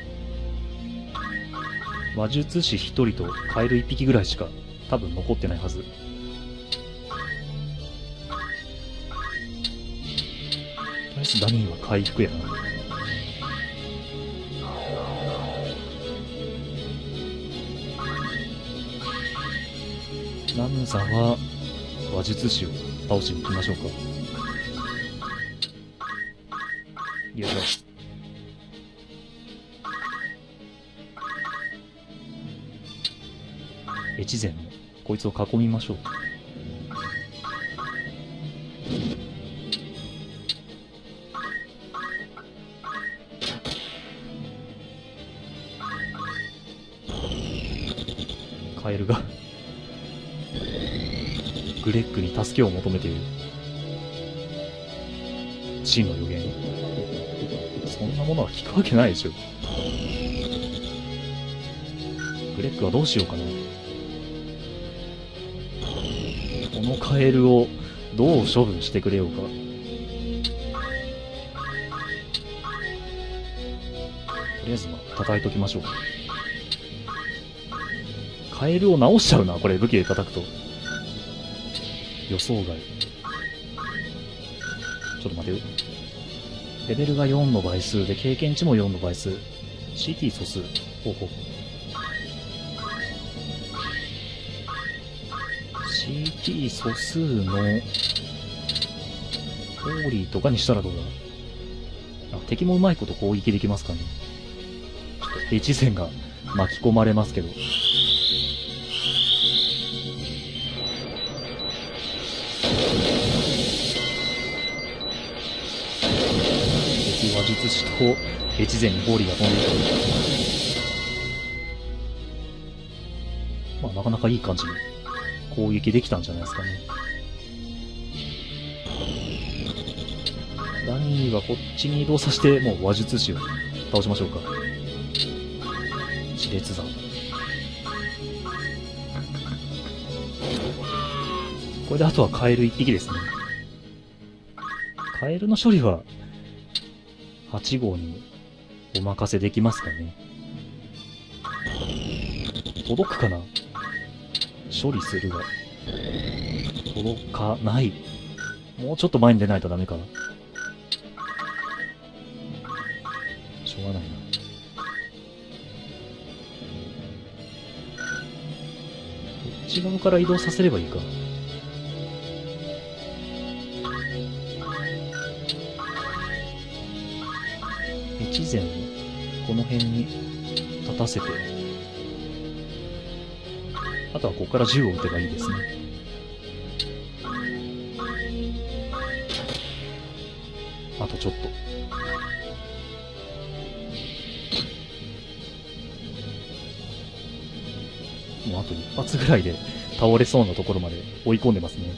話術師ひとりとカエルいっぴきぐらいしか多分残ってないはず。とりあえずダニーは回復やな。ラムザは話術師を倒しに行きましょうか。よいしょ。越前もこいつを囲みましょう。カエルがグレッグに助けを求めている。真の予言。そんなものは聞くわけないでしょ。グレッグはどうしようかな。このカエルをどう処分してくれようか。とりあえずまあ叩いときましょう。カエルを直しちゃうな、これ武器で叩くと。予想外。ちょっと待てよ。レベルがよんの倍数で経験値もよんの倍数。シーティー 素数。ほうほう。シーティー 素数のホーリーとかにしたらどうだ。あ、敵もうまいこと攻撃できますかね。ちょっと越前が巻き込まれますけど。敵話術師と越前にホーリーが飛んでいく。まあなかなかいい感じに攻撃できたんじゃないですかね。ダニーはこっちに移動させて、もう話術師を倒しましょうか。熾烈山。これであとはカエルいっぴきですね。カエルの処理ははち号にお任せできますかね。届くかな。処理するが届かない。もうちょっと前に出ないとダメかな。しょうがないな。こっち側から移動させればいいか。越前をこの辺に立たせて、あとはここから銃を撃てばいいですね。あとちょっと。もうあと一発ぐらいで倒れそうなところまで追い込んでますね。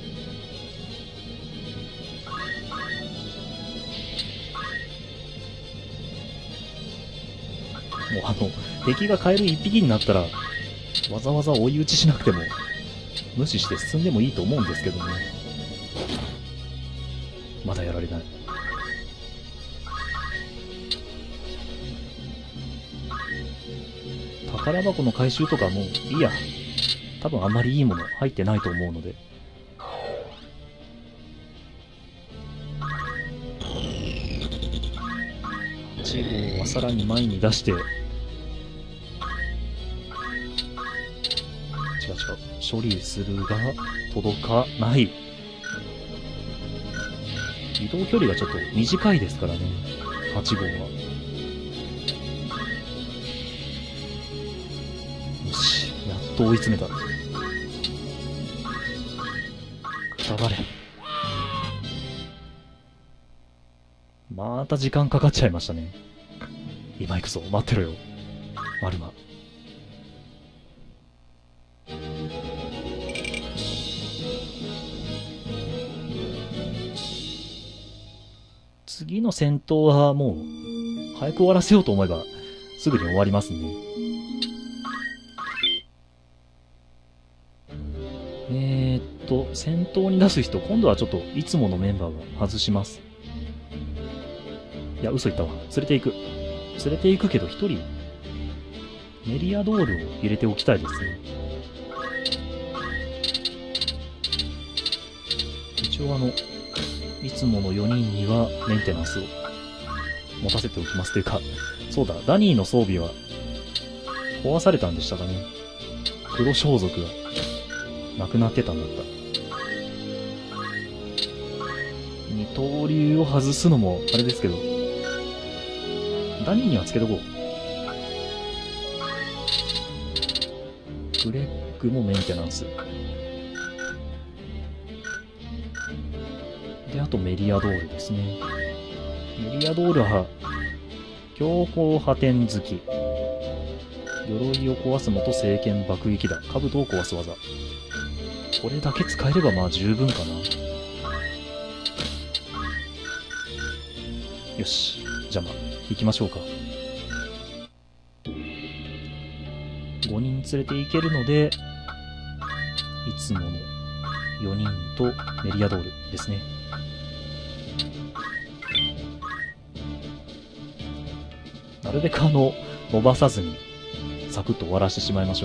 もうあの、敵がカエル一匹になったら、わざわざ追い打ちしなくても、無視して進んでもいいと思うんですけどね。まだやられない。 宝箱の回収とかもういいや。多分あんまりいいもの入ってないと思うので。はち号はさらに前に出して、違う違う。処理するが届かない。移動距離がちょっと短いですからね、はち号は。よし、やっと追い詰めた。くたばれ。また時間かかっちゃいましたね。今行くぞ、待ってろよ、マルマ。次の戦闘はもう早く終わらせようと思えばすぐに終わりますね。えーっと戦闘に出す人、今度はちょっといつものメンバーが外します。いや嘘言ったわ。連れて行く連れて行くけど一人メリアドールを入れておきたいですね。一応あのいつものよにんにはメンテナンスを持たせておきますというか、そうだ、ダニーの装備は壊されたんでしたかね。黒装束がなくなってたんだった。二刀流を外すのもあれですけど、ダニーにはつけとこう。グレッグもメンテナンスで、あとメリアドールですね。メリアドールは強行破天好き、鎧を壊すのと聖剣爆撃だ、兜を壊す技。これだけ使えればまあ十分かな。よし、じゃあまあ行きましょうか。ごにん連れて行けるので、いつものよにんとメリアドールですね。なるべくあの伸ばさずにサクッと終わらせてしまいましょう。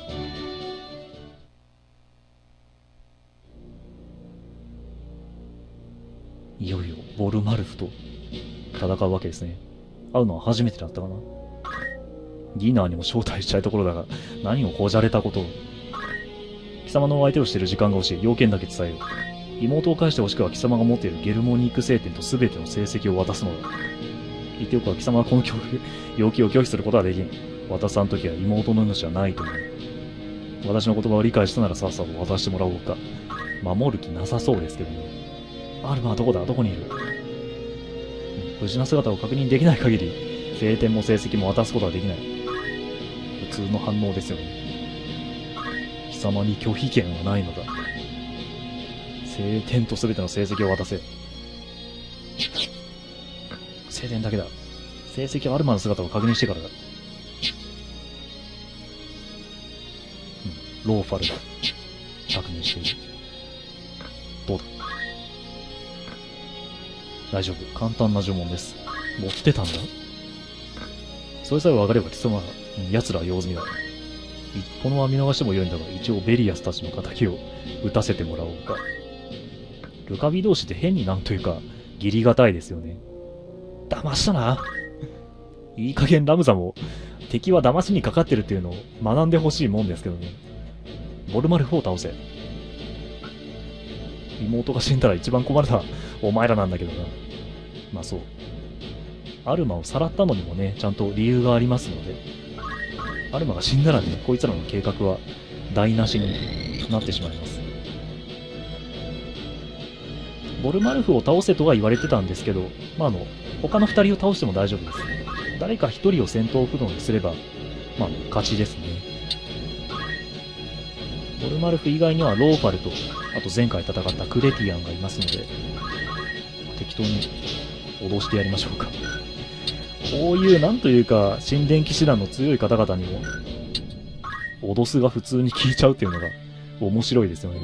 いよいよボルマルフと戦うわけですね。会うのは初めてだったかな。ディナーにも招待したいところだが、何をこじゃれたことを。貴様の相手をしている時間が欲しい。要件だけ伝えよう。妹を返してほしくは貴様が持っているゲルモニーク聖典と全ての成績を渡すのだ。言っておくが、貴様はこの要求を拒否することはできん。渡さんときは妹の命はないと思う。私の言葉を理解したならさっさと渡してもらおうか。守る気なさそうですけどね。アルマはどこだ？どこにいる？無事な姿を確認できない限り、聖典も成績も渡すことはできない。普通の反応ですよね。貴様に拒否権はないのだ。聖典と全ての成績を渡せ。聖典だけだ。成績はアルマの姿を確認してからだ。うん、ローファルだ。確認している。どうだ？大丈夫。簡単な呪文です。持ってたんだ。それさえ分かれば貴様は、うん、奴らは用済みだ。このまま見逃しても良いんだが、一応ベリアスたちの仇を撃たせてもらおうか。ルカビ同士って変になんというか、義理がたいですよね。騙したな。いい加減ラムザも敵は騙しにかかってるっていうのを学んでほしいもんですけどね。ボルマルフを倒せ。妹が死んだら一番困るのはお前らなんだけどな。まあそう。アルマをさらったのにもね、ちゃんと理由がありますので、アルマが死んだらね、こいつらの計画は台無しになってしまいます。ボルマルフを倒せとは言われてたんですけど、まああの、他のふたりを倒しても大丈夫です。誰かひとりを戦闘不能にすれば、まあ勝ちですね。ボルマルフ以外にはローファルと、あと前回戦ったクレティアンがいますので、適当に脅してやりましょうか。こういうなんというか神殿騎士団の強い方々にも脅すが普通に効いちゃうっていうのが面白いですよね。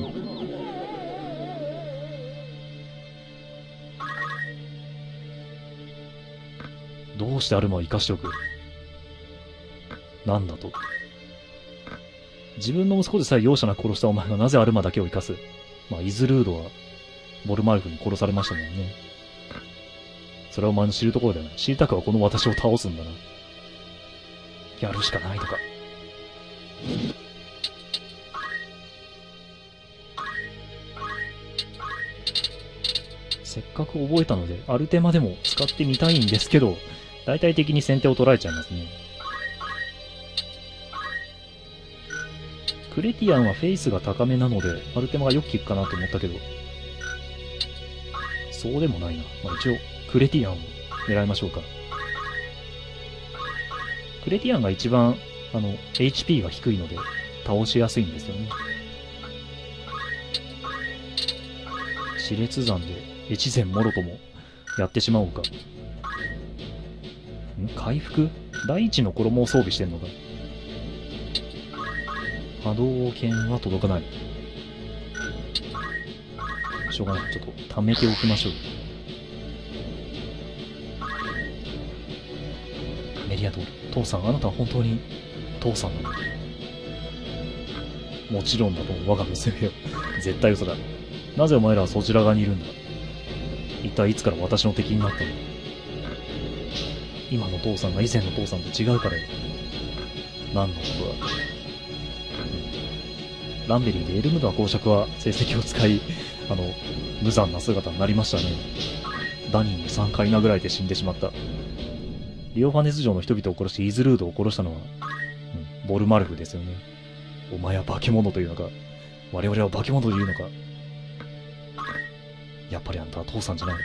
どうしてアルマを生かしておく？ なんだと。自分の息子でさえ容赦なく殺したお前がなぜアルマだけを生かす。まあ、イズルードは、ボルマルフに殺されましたもんね。それはお前の知るところだよな。知りたくはこの私を倒すんだな。やるしかないとか。せっかく覚えたので、アルテマでも使ってみたいんですけど、大体的に先手を取られちゃいますね。クレティアンはフェイスが高めなので、アルテマがよく効くかなと思ったけど、そうでもないな。まあ、一応、クレティアンを狙いましょうか。クレティアンが一番、あの、エイチピー が低いので、倒しやすいんですよね。熾烈山で、越前もろとも、やってしまおうか。ん回復第一の衣を装備してんのか。波動拳は届かない。しょうがない。ちょっと貯めておきましょう。メリアドール。父さん、あなたは本当に父さんなの？もちろんだと我が娘よ。絶対嘘だ。なぜお前らはそちら側にいるんだ？一体いつから私の敵になったの？今の父さんが以前の父さんと違うからよ。何のことだ？ランベリーでエルムダー公爵は成績を使い、あの、無残な姿になりましたね。ダニーにさんかい殴られて死んでしまった。リオファネス城の人々を殺してイズルードを殺したのは、うん、ボルマルフですよね。お前は化け物というのか、我々は化け物というのか。やっぱりあんたは父さんじゃない。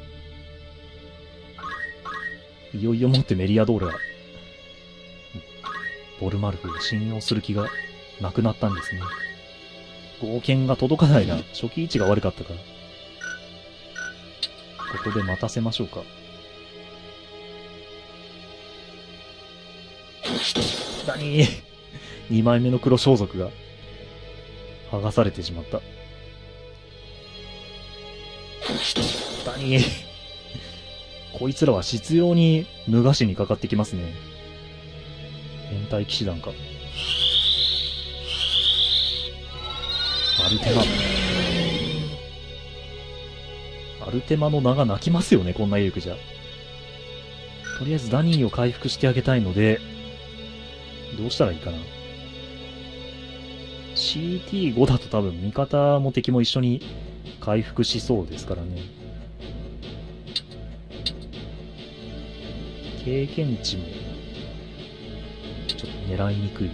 いよいよもってメリアドールは、ボルマルフを信用する気がなくなったんですね。合剣が届かないな。初期位置が悪かったから。ここで待たせましょうか。何にまいめの黒装束が剥がされてしまった。何こいつらは執拗に脱がしにかかってきますね。変態騎士団か。アルテマ。アルテマの名が泣きますよね、こんな威力じゃ。とりあえずダニーを回復してあげたいので、どうしたらいいかな。シーティーご だと多分味方も敵も一緒に回復しそうですからね。経験値もちょっと狙いにくい。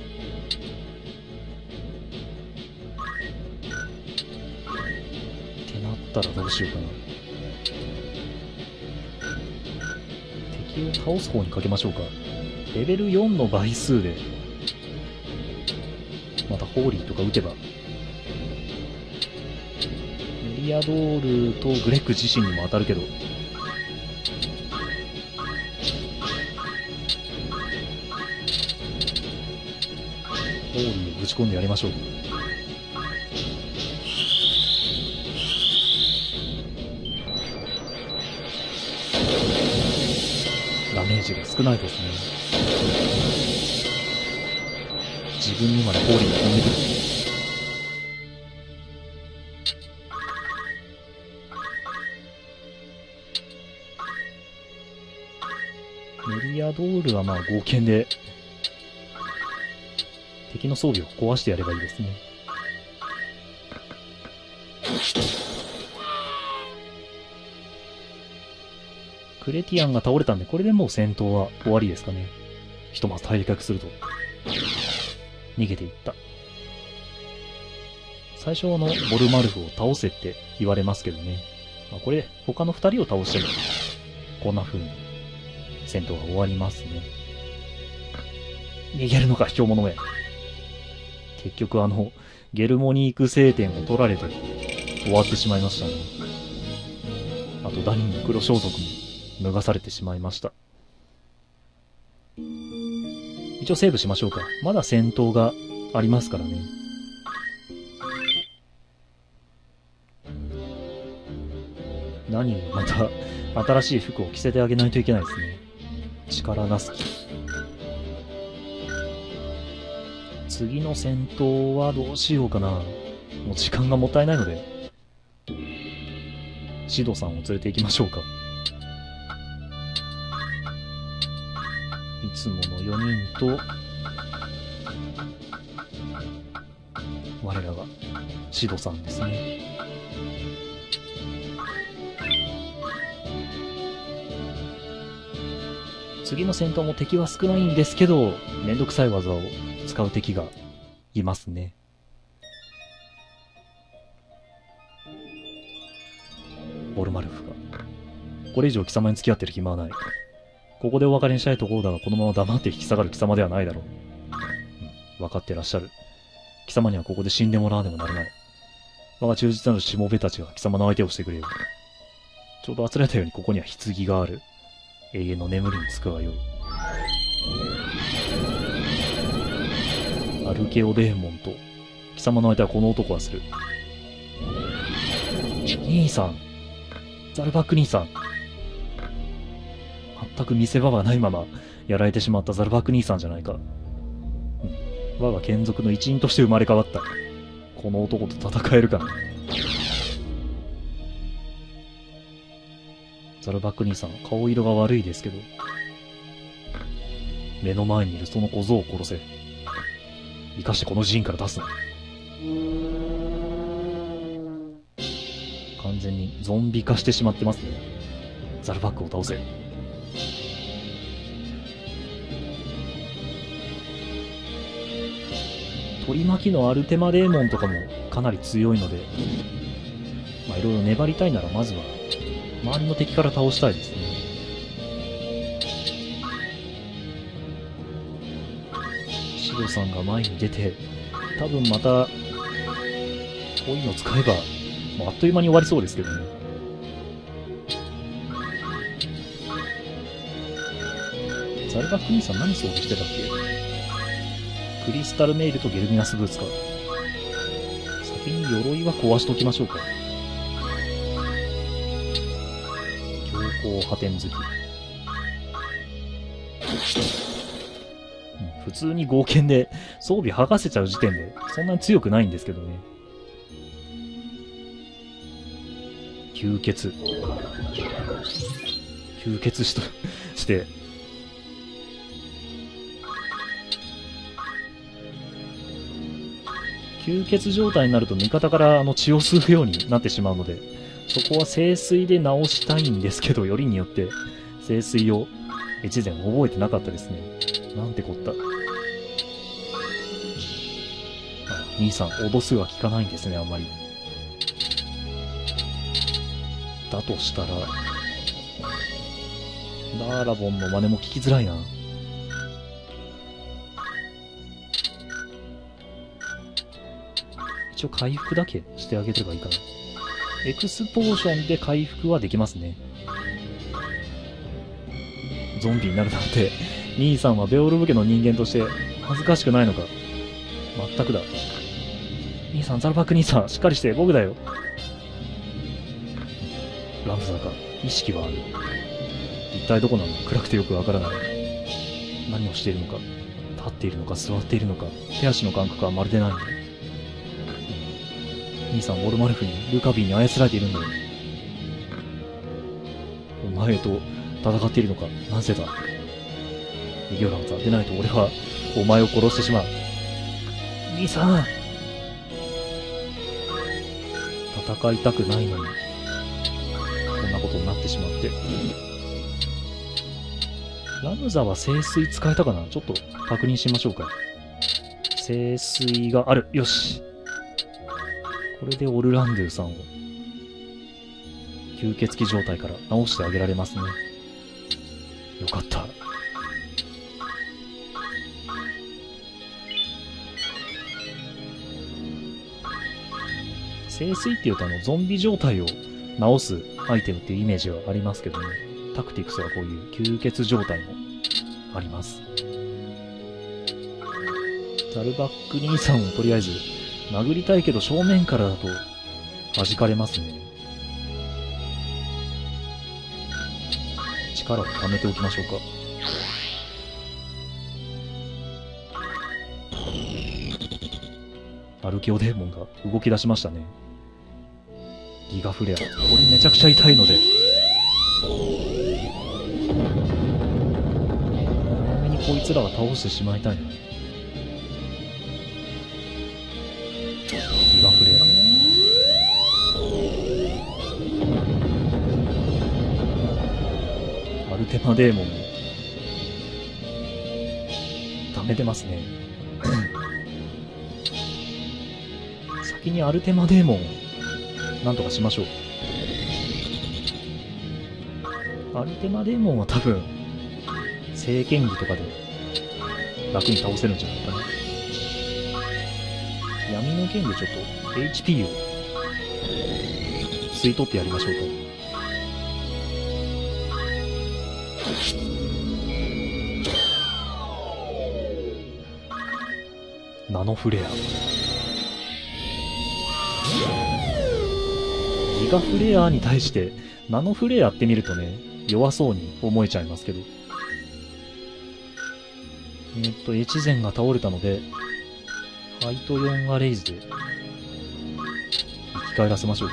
ってなったらどうしようかな。敵を倒す方にかけましょうか。レベルよんの倍数でまたホーリーとか撃てば、メリアドールとグレッグ自身にも当たるけど、ホーリーをぶち込んでやりましょう。ダメージが少ないですね。自分にまでホーリーが飛んでくる。メリアドールはまあ合剣で敵の装備を壊してやればいいですね。クレティアンが倒れたんで、これでもう戦闘は終わりですかね。ひとまず退却すると。逃げていった。最初のボルマルフを倒せって言われますけどね。まあ、これ、他の二人を倒しても、こんな風に戦闘が終わりますね。逃げるのか、卑怯者め。結局あの、ゲルモニーク聖典を取られて終わってしまいましたね。あと、ダニーの黒装束も脱がされてしまいました。一応セーブしましょうか。まだ戦闘がありますからね。何をまた新しい服を着せてあげないといけないですね。力なすき。 次の戦闘はどうしようかな。もう時間がもったいないので、シドさんを連れて行きましょうか。いつものよにんと、我らがシドさんですね。次の戦闘も敵は少ないんですけど、めんどくさい技を使う敵がいますね。ボルマルフが。これ以上貴様に付き合ってる暇はない。ここでお別れにしたいところだが、このまま黙って引き下がる貴様ではないだろう。うん、分かってらっしゃる。貴様にはここで死んでもらわねばならない。我が忠実なるしもべたちが貴様の相手をしてくれる。ちょうどあつらえたようにここには棺がある。永遠の眠りにつくがよい。アルケオデーモンと貴様の相手はこの男はする。兄さん、ザルバック兄さん。全く見せ場がないままやられてしまったザルバック兄さんじゃないか。うん、我が眷属の一員として生まれ変わった。この男と戦えるかな。ザルバック兄さん、顔色が悪いですけど、目の前にいるその小僧を殺せ。生かしてこの寺院から出すな。完全にゾンビ化してしまってますね。ザルバックを倒せ。取り巻きのアルテマデーモンとかもかなり強いので、まあいろいろ粘りたいならまずは周りの敵から倒したいですね。シドさんが前に出て、多分またこういうの使えばもうあっという間に終わりそうですけどね。ザルバック兄さん何装備してたっけ。クリスタルメイルとゲルミナスブーツか。先に鎧は壊しておきましょうか。強行破天好き、うん、普通に合剣で装備剥がせちゃう時点でそんなに強くないんですけどね。吸血吸血しとして吸血状態になると味方からあの血を吸うようになってしまうので、そこは聖水で直したいんですけど、よりによって聖水を越前覚えてなかったですね。なんてこった。あ、兄さん脅すは効かないんですね、あんまり。だとしたらダーラボンの真似も聞きづらいな。一応回復だけしてあげればいいかな。エクスポーションで回復はできますね。ゾンビになるなんて、兄さんはベオルブ家の人間として恥ずかしくないのか。全くだ。兄さん、ザルバック兄さん、しっかりして、僕だよ。ラムザーか、意識はある。一体どこなのか暗くてよくわからない。何をしているのか、立っているのか座っているのか、手足の感覚はまるでない。兄さん、ウォルマルフにルカビーに操られているんだよ。お前と戦っているのか。なぜだ。逃げよう、ラムザー。でないと俺はお前を殺してしまう。兄さん、戦いたくないのにこんなことになってしまって。ラムザは聖水使えたかな。ちょっと確認しましょうか。聖水がある。よし、これでオルランドゥさんを吸血鬼状態から治してあげられますね。よかった。聖水っていうとあのゾンビ状態を治すアイテムっていうイメージはありますけどね。タクティクスはこういう吸血状態もあります。ザルバック兄さんをとりあえず殴りたいけど正面からだと弾かれますね。力を溜めておきましょうか。 アルケオデーモンが動き出しましたね。ギガフレア。これめちゃくちゃ痛いので。早めにこいつらは倒してしまいたいな。ギガフレア。アルテマデーモンも溜めてますね。先にアルテマデーモンなんとかしましょう。アルテマデーモンは多分聖剣技とかで楽に倒せるんじゃないかな。闇の剣でちょっと エイチピー を吸い取ってやりましょうか。ナノフレア。ギガフレアに対してナノフレアって見るとね、弱そうに思えちゃいますけど。えーっと、越前が倒れたので、ファイトよんアレイズで生き返らせましょうか。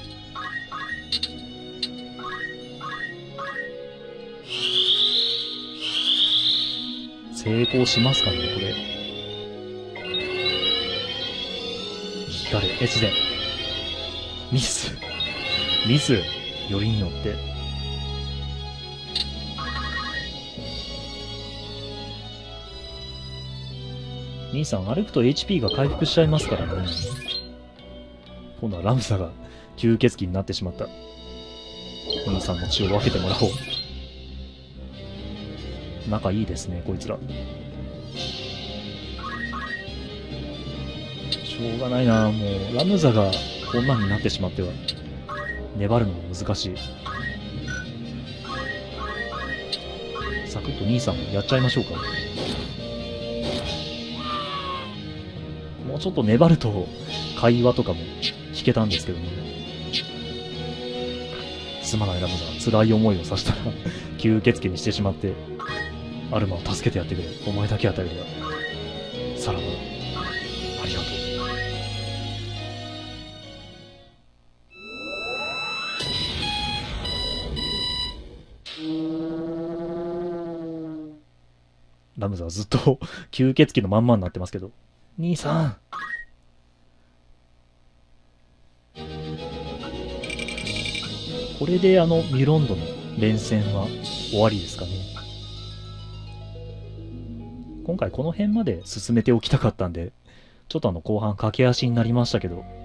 成功しますかね、これ。誰？越前。ミス。ミス。よりによって。兄さん、歩くと エイチピー が回復しちゃいますからね。今度はラムサが吸血鬼になってしまった。兄さんの血を分けてもらおう。仲いいですね、こいつら。しょうがないな、もう、ラムザがこんなんになってしまっては、粘るのも難しい。サクッと兄さんもやっちゃいましょうか。もうちょっと粘ると、会話とかも聞けたんですけどね。すまないラムザ、辛い思いをさせたら、吸血鬼にしてしまって、アルマを助けてやってくれ。お前だけは頼りだ。さらば、ありがとう。ラムザはずっと吸血鬼のまんまになってますけど。兄さん。これであのミロンドの連戦は終わりですかね。今回この辺まで進めておきたかったんで、ちょっとあの後半駆け足になりましたけど、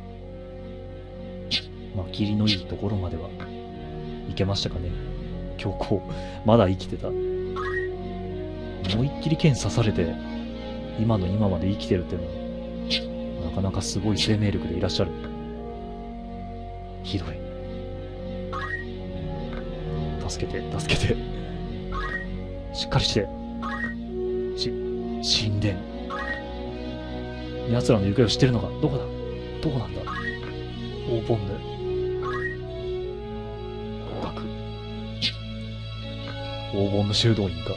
まあ霧のいいところまではいけましたかね。強行、まだ生きてた。思いっきり剣刺されて、今の今まで生きてるっていうのは、なかなかすごい生命力でいらっしゃる。ひどい。助けて、助けて。しっかりして。し、神殿。奴らの行方を知ってるのか。どこだどこなんだ。オーボンヌ。合格。黄金の修道院か。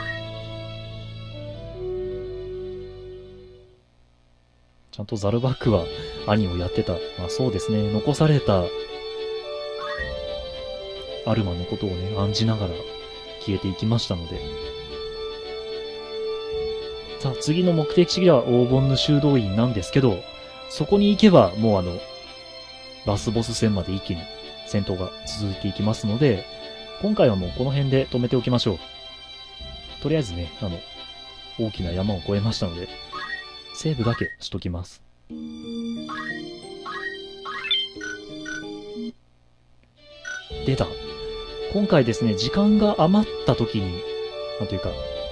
ちゃんとザルバックは兄をやってた。まあそうですね。残されたアルマのことをね、案じながら消えていきましたので。さあ、次の目的地が黄金の修道院なんですけど、そこに行けばもうあの、ラスボス戦まで一気に戦闘が続いていきますので、今回はもうこの辺で止めておきましょう。とりあえずね、あの、大きな山を越えましたので、セーブだけしときます。出た。今回ですね、時間が余った時に、なんというか、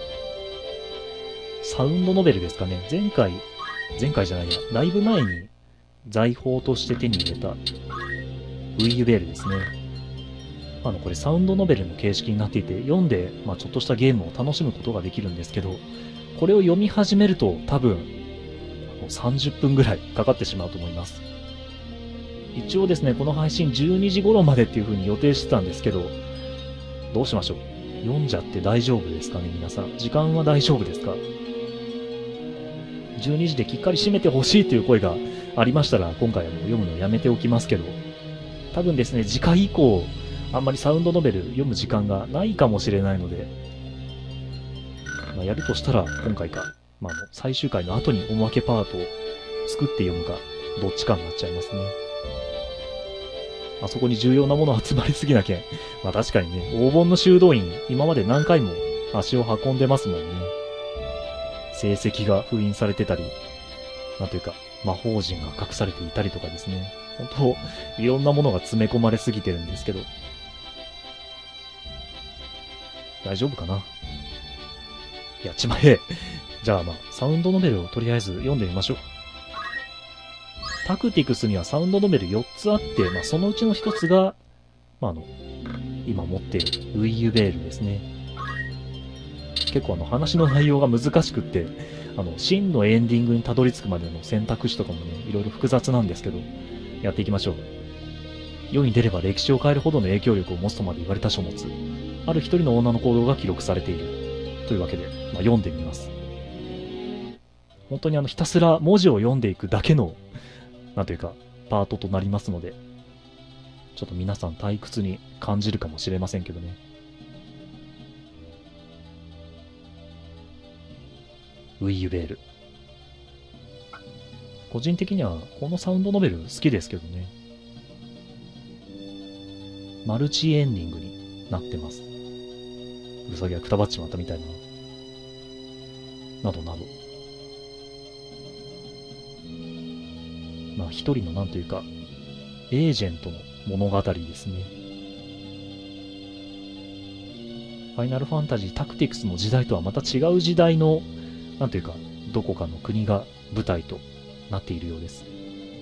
サウンドノベルですかね。前回、前回じゃないや、だいぶ前に財宝として手に入れたウィユベールですね。あの、これサウンドノベルの形式になっていて、読んで、まあちょっとしたゲームを楽しむことができるんですけど、これを読み始めると多分、さんじゅっぷんぐらいかかってしまうと思います。一応ですね、この配信じゅうにじ頃までっていう風に予定してたんですけど、どうしましょう。読んじゃって大丈夫ですかね、皆さん。時間は大丈夫ですか？ じゅうにじできっかり締めてほしいという声がありましたら、今回はもう読むのやめておきますけど、多分ですね、次回以降、あんまりサウンドノベル読む時間がないかもしれないので、まあ、やるとしたら今回か、まあ、あの最終回の後におまけパートを作って読むか、どっちかになっちゃいますね。あそこに重要なもの集まりすぎなきゃ、まあ確かにね、黄金の修道院、今まで何回も足を運んでますもんね。成績が封印されてたり、なんというか、魔法陣が隠されていたりとかですね。本当、いろんなものが詰め込まれすぎてるんですけど。大丈夫かな？やっちまえ。じゃあまあ、サウンドノベルをとりあえず読んでみましょう。タクティクスにはサウンドノベルよっつあって、まあ、そのうちのひとつが、まあ、あの、今持っているウイユベールですね。結構あの話の内容が難しくって、あの、真のエンディングにたどり着くまでの選択肢とかもね、いろいろ複雑なんですけど、やっていきましょう。世に出れば歴史を変えるほどの影響力を持つとまで言われた書物。ある一人の女の行動が記録されている。というわけで、まあ、読んでみます。本当にあの、ひたすら文字を読んでいくだけの、なんというか、パートとなりますので、ちょっと皆さん退屈に感じるかもしれませんけどね。ウイユベール。個人的にはこのサウンドノベル好きですけどね。マルチエンディングになってます。ウサギがくたばっちまったみたいな。などなど。まあ一人のなんというか、エージェントの物語ですね。ファイナルファンタジータクティクスの時代とはまた違う時代の、なんというか、どこかの国が舞台となっているようです。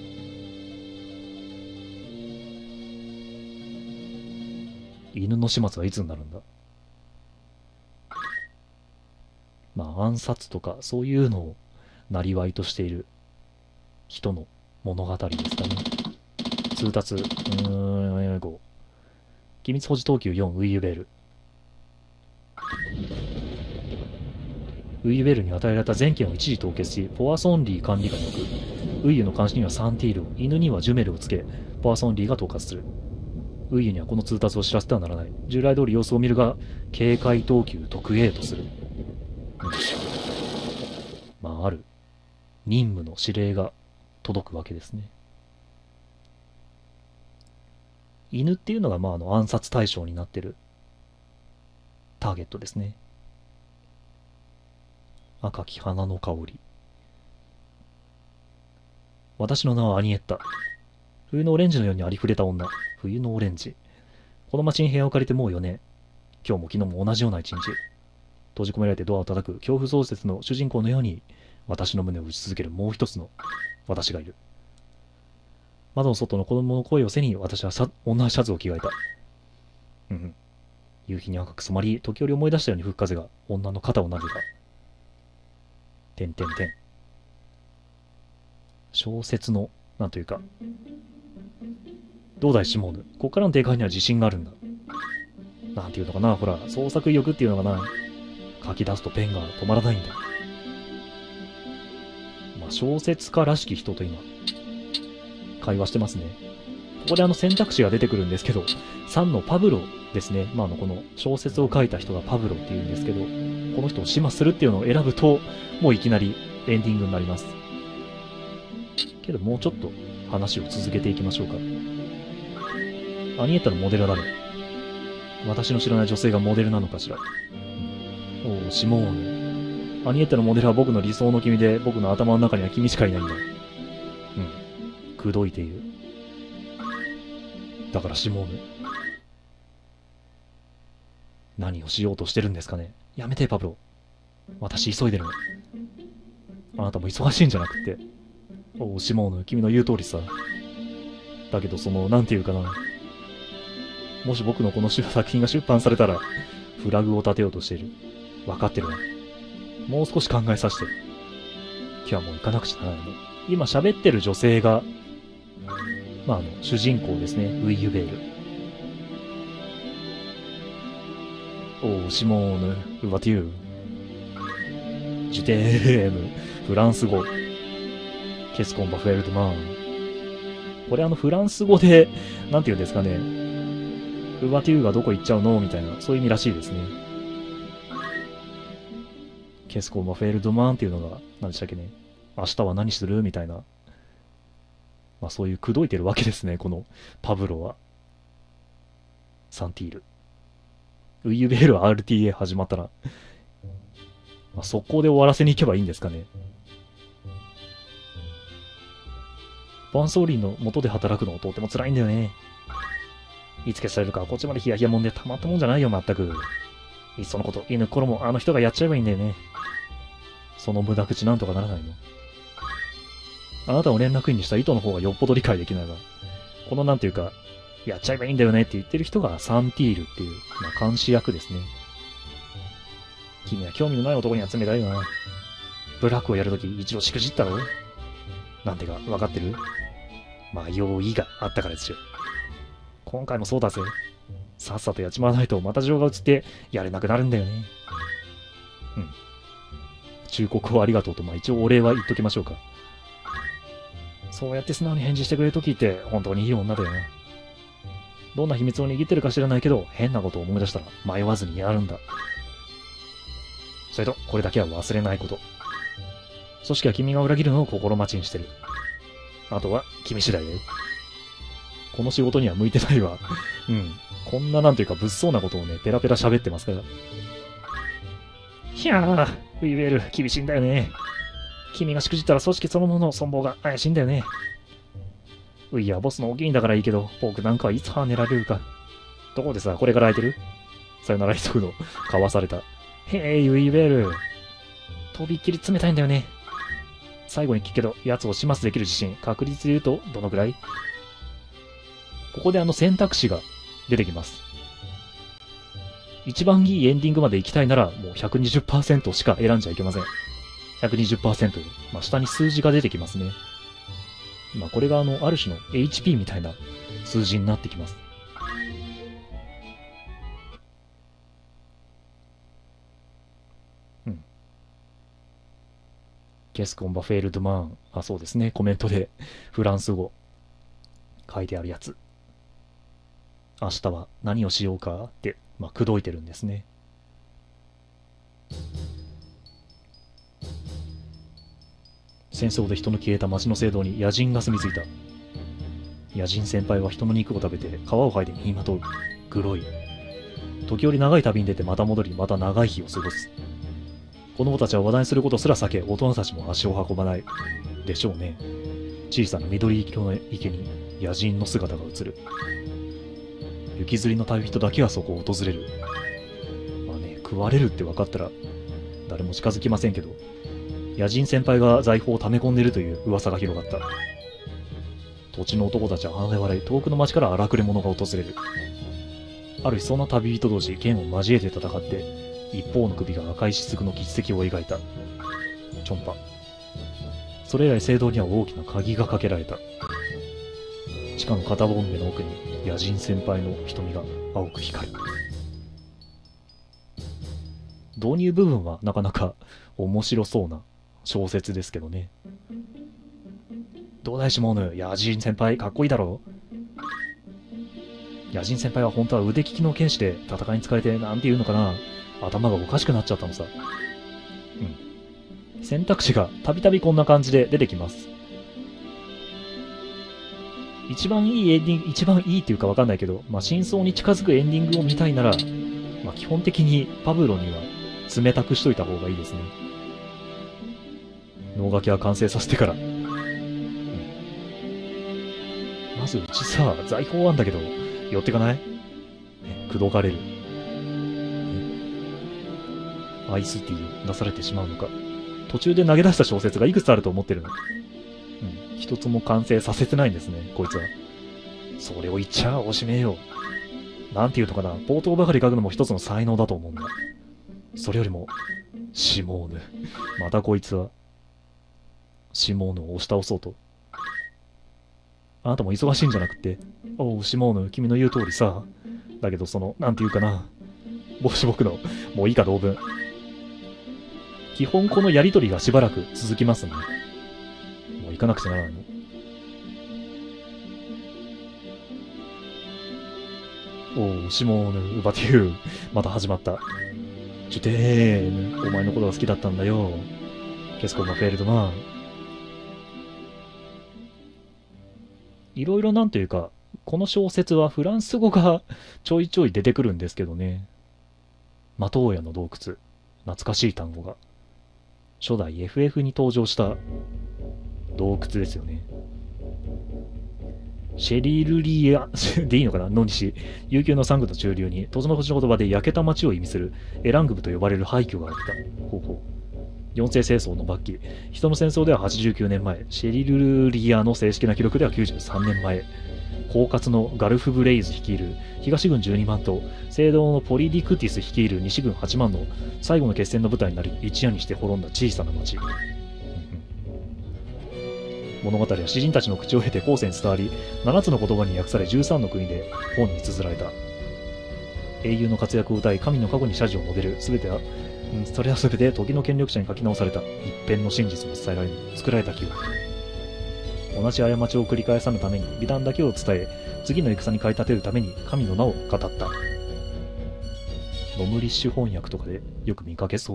犬の始末はいつになるんだ？まあ暗殺とかそういうのを生りとしている人の物語ですかね。通達、うーん、ご。機密保持等級よん、ウイユベール。ウイユベールに与えられた全権を一時凍結し、ポアソンリー管理下に置く。ウイユの監視にはサンティールを、犬にはジュメルをつけ、ポアソンリーが統括する。ウイユにはこの通達を知らせてはならない。従来通り様子を見るが、警戒等級特 A とする。うん、まあ、ある任務の指令が届くわけですね。犬っていうのが、まあ、あの暗殺対象になってるターゲットですね。赤き花の香り。私の名はアニエッタ。冬のオレンジのようにありふれた女。冬のオレンジ。この町に部屋を借りてもうよねん。今日も昨日も同じような一日。閉じ込められてドアを叩く恐怖小説の主人公のように、私の胸を打ち続けるもう一つの私がいる。窓の外の子供の声を背に私は女シャツを着替えた。うんうん。夕日に赤く染まり、時折思い出したように吹く風が女の肩をなでた。てんてんてん。小説の、なんというか、どうだいシモーヌ。ここからの展開には自信があるんだ。なんていうのかな、ほら、創作意欲っていうのかな。書き出すとペンが止まらないんだ。まあ、小説家らしき人と今、会話してますね。ここであの選択肢が出てくるんですけど、さんのパブロですね。まあ、あの、この小説を書いた人がパブロっていうんですけど、この人を始末するっていうのを選ぶと、もういきなりエンディングになります。けど、もうちょっと話を続けていきましょうか。アニエッタのモデルは誰？私の知らない女性がモデルなのかしら。うん、おお、シモーヌ。アニエッタのモデルは僕の理想の君で、僕の頭の中には君しかいないんだ。うん。口説いている。だからシモーヌ。何をしようとしてるんですかね。やめて、パブロ。私急いでるの。あなたも忙しいんじゃなくって。おお、シモーヌ、君の言う通りさ。だけど、その、なんていうかな。もし僕のこの作品が出版されたら、フラグを立てようとしている。分かってるわ。もう少し考えさせて。今日はもう行かなくちゃならないの。今喋ってる女性が、まあ、あの、主人公ですね。ウイユベール。おう、シモーヌ、ウバティュー。 ジュテーム、フランス語。ケスコンバフェルドマン。これあのフランス語で、なんて言うんですかね。ウバティウがどこ行っちゃうのみたいな、そういう意味らしいですね。ケスコンバフェルドマンっていうのが、何でしたっけね。明日は何するみたいな。まあそういう口説いてるわけですね、このパブロは。サンティール。ウイユベール アールティーエー 始まったら、まあ、速攻で終わらせに行けばいいんですかね。バンソーリンの元で働くのとても辛いんだよね。いつ消されるかこっちまでヒヤヒヤもんでたまったもんじゃないよ、まったく。いっそのこと、犬頃もあの人がやっちゃえばいいんだよね。その無駄口なんとかならないの。あなたを連絡員にした意図の方がよっぽど理解できないが、このなんていうか、やっちゃえばいいんだよねって言ってる人がサンティールっていう、まあ、監視役ですね。君は興味のない男には冷たいよな。ブラックをやるとき一度しくじったろ？なんでか分かってる？迷いがあったからですよ。今回もそうだぜ。さっさとやっちまわないとまた情が移ってやれなくなるんだよね。うん。忠告をありがとうと、まあ一応お礼は言っときましょうか。そうやって素直に返事してくれるときって本当にいい女だよな。どんな秘密を握ってるか知らないけど、変なことを思い出したら迷わずにやるんだ。それと、これだけは忘れないこと。組織は君が裏切るのを心待ちにしてる。あとは、君次第だよ。この仕事には向いてないわ。うん。こんななんていうか物騒なことをね、ペラペラ喋ってますから。ひゃー、ウィベール、厳しいんだよね。君がしくじったら組織そのものの存亡が怪しいんだよね。ウィはボスのお気にだからいいけど、僕なんかはいつ跳ねられるか。どこでさ、これから空いてる？さよなら一言、交わされた。へい、ウィベール。とびっきり冷たいんだよね。最後に聞くけど、奴を始末できる自信、確率で言うと、どのくらい？ここであの選択肢が出てきます。一番いいエンディングまで行きたいなら、もう ひゃくにじゅっパーセント しか選んじゃいけません。ひゃくにじゅっパーセント よ。まあ、下に数字が出てきますね。まあ、これがあの、ある種の エイチピー みたいな数字になってきます。うん。ケスコンバフェールドマン。あ、そうですね。コメントでフランス語書いてあるやつ。明日は何をしようかって、まあ、口説いてるんですね。戦争で人の消えた町の聖堂に野人が住み着いた。野人先輩は人の肉を食べて皮を剥いで身にまとう。グロい。時折長い旅に出てまた戻り、また長い日を過ごす。子供たちは話題にすることすら避け、大人たちも足を運ばない。でしょうね。小さな緑色の池に野人の姿が映る。雪吊りの旅人だけがそこを訪れる。まあね、食われるって分かったら誰も近づきませんけど、野人先輩が財宝を溜め込んでいるという噂が広がった。土地の男たちは鼻で笑い、遠くの町から荒くれ者が訪れる。ある日そんな旅人同士、剣を交えて戦って、一方の首が赤い雫の筆跡を描いた。チョンパ。それ以来聖堂には大きな鍵がかけられた。地下の片ボンベの奥に野人先輩の瞳が青く光る。導入部分はなかなか面白そうな小説ですけどね。どうだいシモーヌ、野人先輩かっこいいだろう。野人先輩は本当は腕利きの剣士で戦いに使えてなんて言うのかな、頭がおかしくなっちゃったのさ。うん。選択肢がたびたびこんな感じで出てきます。一番いいエンディング、一番いいっていうかわかんないけど、まあ、真相に近づくエンディングを見たいなら、まあ、基本的にパブロには冷たくしといた方がいいですね。脳書きは完成させてから。うん、まずうちさ、財宝あんだけど、寄ってかない？ね、口説かれる。アイスティーを出されてしまうのか。途中で投げ出した小説がいくつあると思ってるの？うん、一つも完成させてないんですね、こいつは。それを言っちゃおしめよ。なんていうのかな、冒頭ばかり書くのも一つの才能だと思うんだ。それよりも、シモーヌ。またこいつは、シモーヌを押し倒そうと。あなたも忙しいんじゃなくて、おう、シモーヌ、君の言う通りさ。だけどその、なんていうかな、帽子僕の、もういいか同文。 基本このやりとりがしばらく続きますね。もう行かなくちゃならないの。おお、シモーヌ・ウバティュー。また始まった。ジュテーヌ、お前のことが好きだったんだよ。ケスコ・マフェルドマン。いろいろなんというか、この小説はフランス語がちょいちょい出てくるんですけどね。マトーヤの洞窟。懐かしい単語が。初代 エフエフ に登場した洞窟ですよね。シェリルリアでいいのかなの西、悠久のサングの中流に、戸の星の言葉で焼けた町を意味するエラングブと呼ばれる廃墟があった。ほうほう。四世戦争の末期、人の戦争でははちじゅうきゅうねんまえ、シェリルリアの正式な記録ではきゅうじゅうさんねんまえ、狡猾のガルフ・ブレイズ率いる東軍じゅうにまんと聖堂のポリディクティス率いる西軍はちまんの最後の決戦の舞台になり、一夜にして滅んだ小さな町。物語は詩人たちの口を経て後世に伝わり、ななつの言葉に訳されじゅうさんの国で本に綴られた。英雄の活躍を歌い、神の過去に謝辞を述べる。すべては、うん、それはすべて時の権力者に書き直された。一辺の真実も伝えられる。作られた記憶。同じ過ちを繰り返さぬために、美談だけを伝え、次の戦に駆り立てるために神の名を語った。ノムリッシュ翻訳とかでよく見かけそう。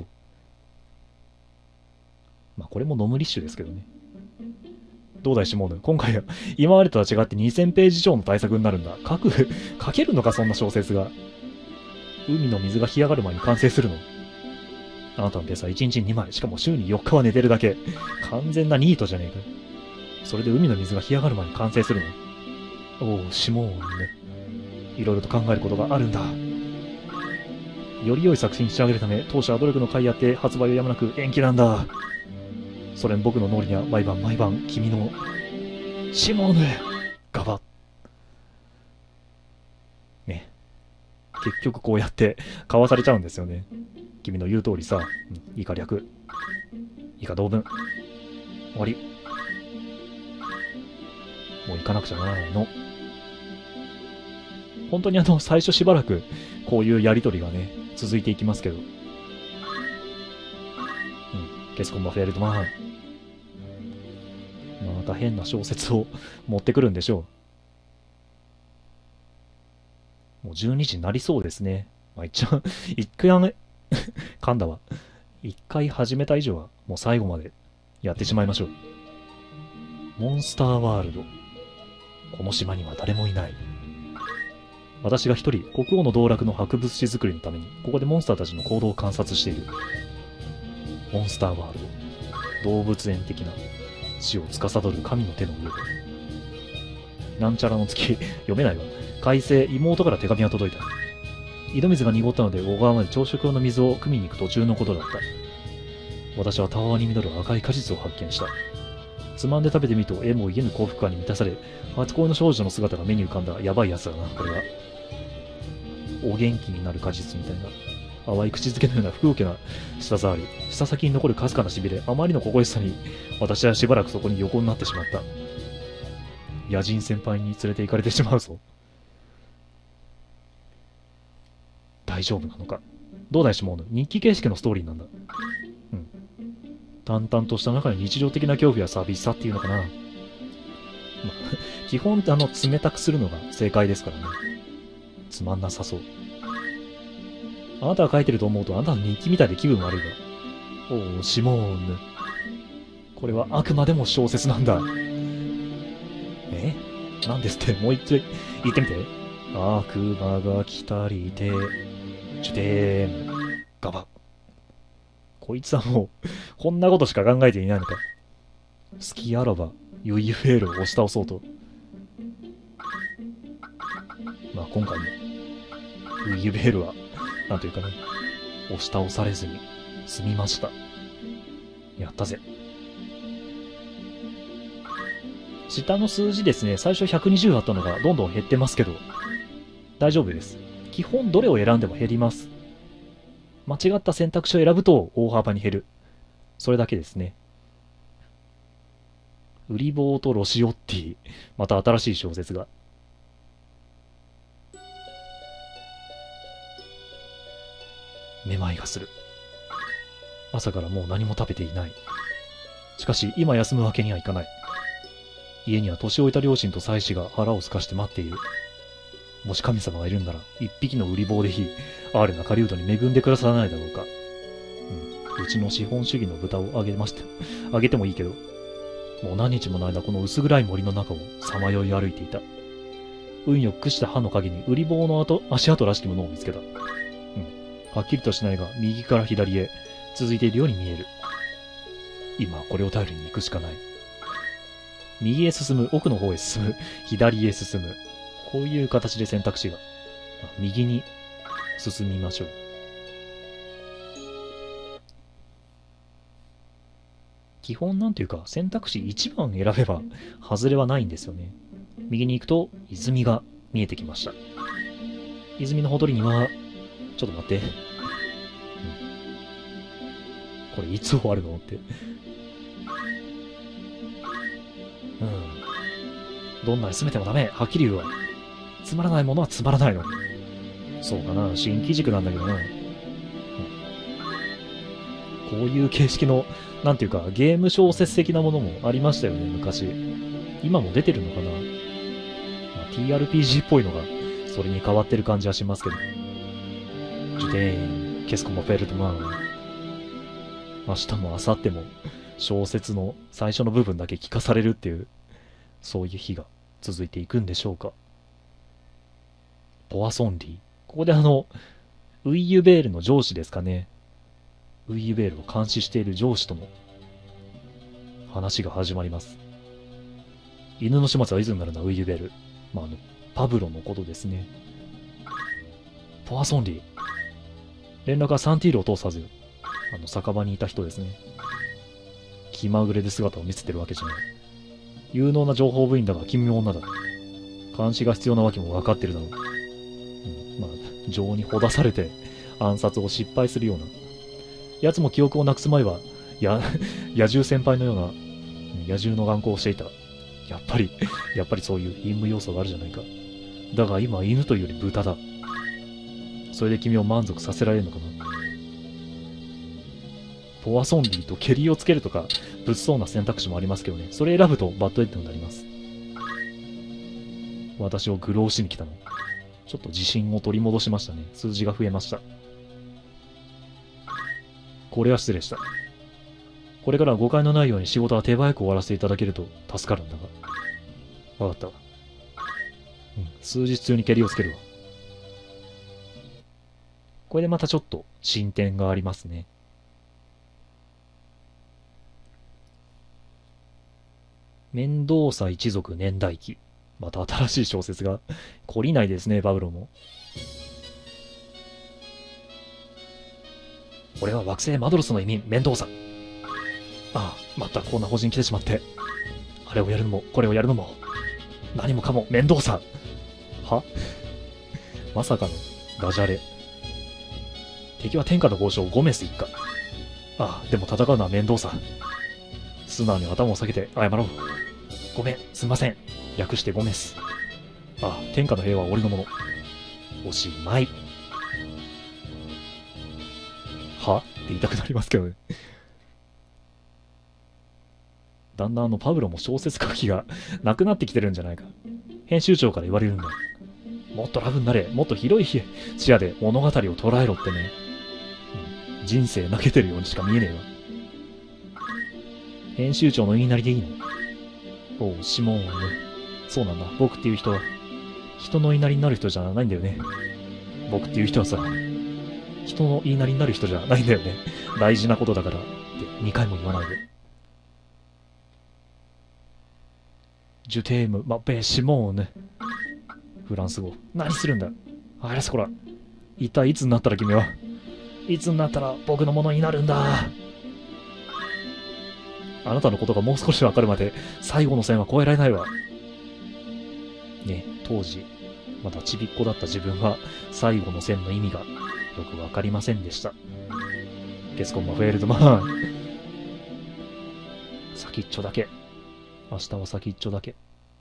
まあこれもノムリッシュですけどね。どうだいシモーヌ、今回は今までとは違ってにせんページ以上の大作になるんだ。書く、書けるのかそんな小説が。海の水が干上がる前に完成するの。あなたのペースはいちにちににまい、しかも週によっかは寝てるだけ。完全なニートじゃねえか。それで海の水が干上がる前に完成するの。おお、シモーヌ。いろいろと考えることがあるんだ。より良い作品に仕上げるため、当社は努力の甲斐あって発売をやむなく延期なんだ。それに僕の脳裏には毎晩毎晩君のシモーヌガバね。結局こうやって交わされちゃうんですよね。君の言う通りさ、うん、いいか略、いいか同文、終わり。もう行かなくちゃならないの。本当にあの最初しばらくこういうやりとりがね続いていきますけど、うん、ケスコンバフェルドマン、また変な小説を持ってくるんでしょう。もうじゅうにじになりそうですね。まあ、一応一回あの噛んだわ。一回始めた以上はもう最後までやってしまいましょう。モンスターワールド。この島には誰もいない。私が一人、国王の道楽の博物誌作りのために、ここでモンスターたちの行動を観察している。モンスターワールド。動物園的な死を司る神の手の上で。なんちゃらの月、読めないわ。海星、妹から手紙が届いた。井戸水が濁ったので、小川まで朝食用の水を汲みに行く途中のことだった。私はたわわに実る赤い果実を発見した。つまんで食べてみると、絵も癒ぬ幸福感に満たされ、初恋の少女の姿が目に浮かんだ。やばいやつだな、これは。お元気になる果実みたいな。淡い口づけのような不空気な舌触り。舌先に残るかすかなしびれ。あまりの心地さに、私はしばらくそこに横になってしまった。野人先輩に連れて行かれてしまうぞ。大丈夫なのか。どうだいしもうの日記形式のストーリーなんだ。うん。淡々とした中に日常的な恐怖や寂しさっていうのかな。まあ、基本あの冷たくするのが正解ですからね。つまんなさそう。あなたが書いてると思うとあなたの日記みたいで気分悪いわ。おお、シモーヌ。これはあくまでも小説なんだ。えなんですってもう一回言ってみて。悪魔が来たりて、ジュテーム、ガバ。こいつはもう、こんなことしか考えていないのか。好きあらば、ユイフェールを押し倒そうと。まあ今回も、ユイフェールは、なんというかね、押し倒されずに済みました。やったぜ。下の数字ですね、最初ひゃくにじゅうあったのがどんどん減ってますけど、大丈夫です。基本どれを選んでも減ります。間違った選択肢を選ぶと大幅に減る。それだけですね。ウリボーとロシオッティ。また新しい小説が。めまいがする。 朝からもう何も食べていない。しかし、今休むわけにはいかない。家には年老いた両親と妻子が腹を空かして待っている。もし神様がいるんなら、一匹の売り棒でいい、哀れな狩人に恵んでくださらないだろうか。うん、うちの資本主義の豚をあげました。あげてもいいけど、もう何日もの間この薄暗い森の中をさまよい歩いていた。運よく屈した歯の陰に売り棒の跡、足跡らしきものを見つけた。うん。はっきりとしないが、右から左へ続いているように見える。今はこれを頼りに行くしかない。右へ進む、奥の方へ進む、左へ進む。こういう形で選択肢が。右に進みましょう。基本なんていうか、選択肢いちばん選べば、外れはないんですよね。右に行くと、泉が見えてきました。泉のほとりには、ちょっと待って。うん、これいつ終わるのって。うん。どんなに進めてもダメ。はっきり言うわ。つまらないものはつまらないの。そうかな。新機軸なんだけどな。うん、こういう形式の、なんていうか、ゲーム小説的なものもありましたよね、昔。今も出てるのかな、まあ、ティーアールピージー っぽいのが、それに変わってる感じはしますけど。ジュデーン、ケスコモフェルトマン。明日も明後日も、小説の最初の部分だけ聞かされるっていう、そういう日が続いていくんでしょうか。ポアソンリー。ここであの、ウイユベールの上司ですかね。ウイユベールを監視している上司との話が始まります。犬の始末はいつになるんだ、ウイユベール。まあ、あの、パブロのことですね。ポアソンリー。連絡はサンティールを通さず、あの、酒場にいた人ですね。気まぐれで姿を見せてるわけじゃない。有能な情報部員だが君も女だ。監視が必要なわけも分かってるだろう。うん、まあ、情にほだされて暗殺を失敗するような。奴も記憶をなくす前は、や、野獣先輩のような、野獣の眼光をしていた。やっぱり、やっぱりそういう陰夢要素があるじゃないか。だが今は犬というより豚だ。それで君を満足させられるのかな。ポアソンリーとケリーをつけるとか、物騒な選択肢もありますけどね。それ選ぶとバッドエンドになります。私を愚弄しに来たの。ちょっと自信を取り戻しましたね。数字が増えました。これは失礼した。これからは誤解のないように仕事は手早く終わらせていただけると助かるんだが。わかった。うん、数日中にケリをつけるわ。これでまたちょっと進展がありますね。面倒さ一族年代記。また新しい小説が懲りないですね、バブロも。俺は惑星マドロスの移民、面倒さ。ああ、またこんな法人来てしまって。あれをやるのも、これをやるのも、何もかも面倒さ。はまさかのダジャレ。敵は天下の豪将ゴメス一家。ああ、でも戦うのは面倒さ。素直に頭を下げて謝ろう。ごめん、すんません。略してゴメス。ああ、天下の平和は俺のもの。おしまい。はって言いたくなりますけどね。だんだんあのパブロも小説書きがなくなってきてるんじゃないか。編集長から言われるんだ。もっとラブになれ、もっと広い視野で物語を捉えろってね。うん、人生投げてるようにしか見えねえわ。編集長の言いなりでいいの？おう、シモンはね。そうなんだ。僕っていう人は、人の言いなりになる人じゃないんだよね。僕っていう人はさ、人の言いなりになる人じゃないんだよね。大事なことだからってにかいも言わないで。ジュテーム、ま、ベシモーヌ。フランス語。何するんだ。あらそこら。一体いつになったら君は。いつになったら僕のものになるんだ。あなたのことがもう少しわかるまで最後の線は越えられないわ。ね、当時、まだちびっこだった自分は最後の線の意味がよくわかりませんでした。ゲスコンマフェールドマン。先っちょだけ。明日は先っちょだけ。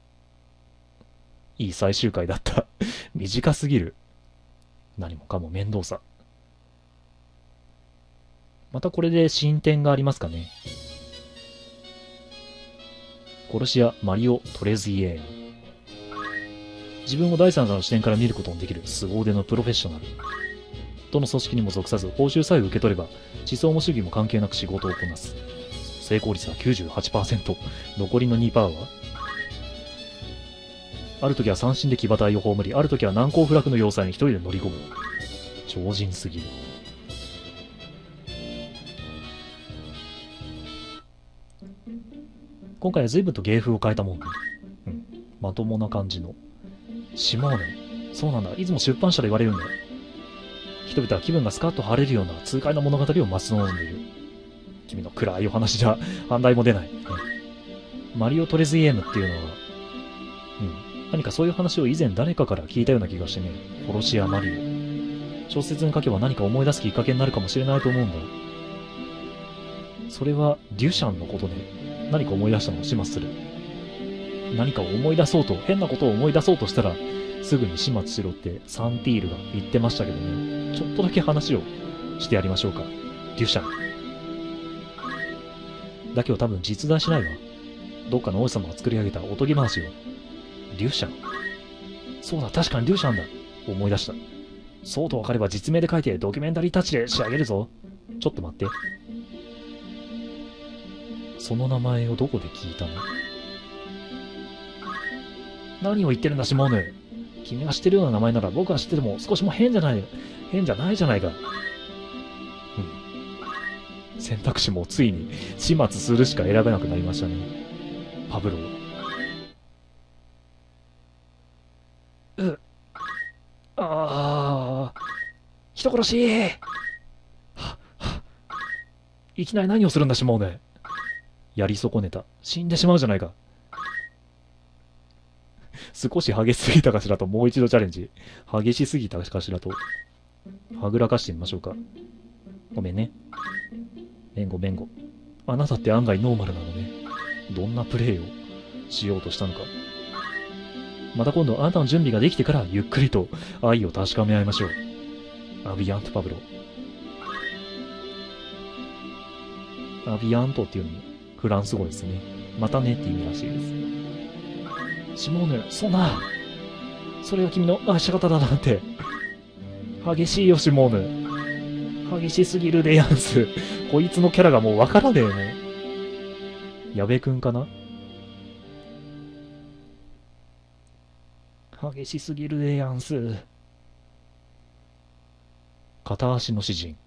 いい最終回だった。短すぎる。何もかも面倒さ。 またこれで進展がありますかね。殺し屋マリオ・トレズイエーム。自分を第三者の視点から見ることのできる凄腕のプロフェッショナル。どの組織にも属さず報酬さえ受け取れば思想も主義も関係なく仕事をこなす。成功率は きゅうじゅうはちパーセント。残りの にパーセント はある時は三振で騎馬隊を葬り、ある時は難攻不落の要塞に一人で乗り込む。超人すぎる。今回は随分と芸風を変えたもんね。うん。まともな感じの。シモーネ。そうなんだ。いつも出版社で言われるんだよ。人々は気分がスカッと晴れるような痛快な物語を待ち望んでいる。君の暗いお話じゃ反対も出ない。ね、マリオ・トレズイエームっていうのは、うん。何かそういう話を以前誰かから聞いたような気がしてね。殺し屋マリオ。小説に書けば何か思い出すきっかけになるかもしれないと思うんだ。それはデュシャンのことね。何か思い出したのを始末する。何かを思い出そうと、変なことを思い出そうとしたら、すぐに始末しろってサンティールが言ってましたけどね。ちょっとだけ話をしてやりましょうか。デュシャン。だけど多分実在しないわ。どっかの王子様が作り上げたおとぎ話よ。デュシャン。そうだ、確かにデュシャンだ。思い出した。そうと分かれば実名で書いてドキュメンタリータッチで仕上げるぞ。ちょっと待って。その名前をどこで聞いたの？何を言ってるんだ、シモーヌ。君が知ってるような名前なら僕が知ってても少しも変じゃない、変じゃないじゃないか。うん。選択肢もついに始末するしか選べなくなりましたね。パブロー。う、ああ、人殺しー。は、は、いきなり何をするんだ、シモーヌ。やり損ねた。死んでしまうじゃないか。少し激しすぎたかしらと、もう一度チャレンジ。激しすぎたかしらと、はぐらかしてみましょうか。ごめんね。弁護弁護。あなたって案外ノーマルなのね。どんなプレイをしようとしたのか。また今度あなたの準備ができてからゆっくりと愛を確かめ合いましょう。アビアント・パブロ。アビアントっていうのもフランス語ですね。またねって意味らしいです。シモーヌ、そんな、それが君の愛し方だなんて。激しいよ、シモーヌ。激しすぎるでやんす。こいつのキャラがもうわからねえもん。矢部くんかな？激しすぎるでやんす。片足の詩人。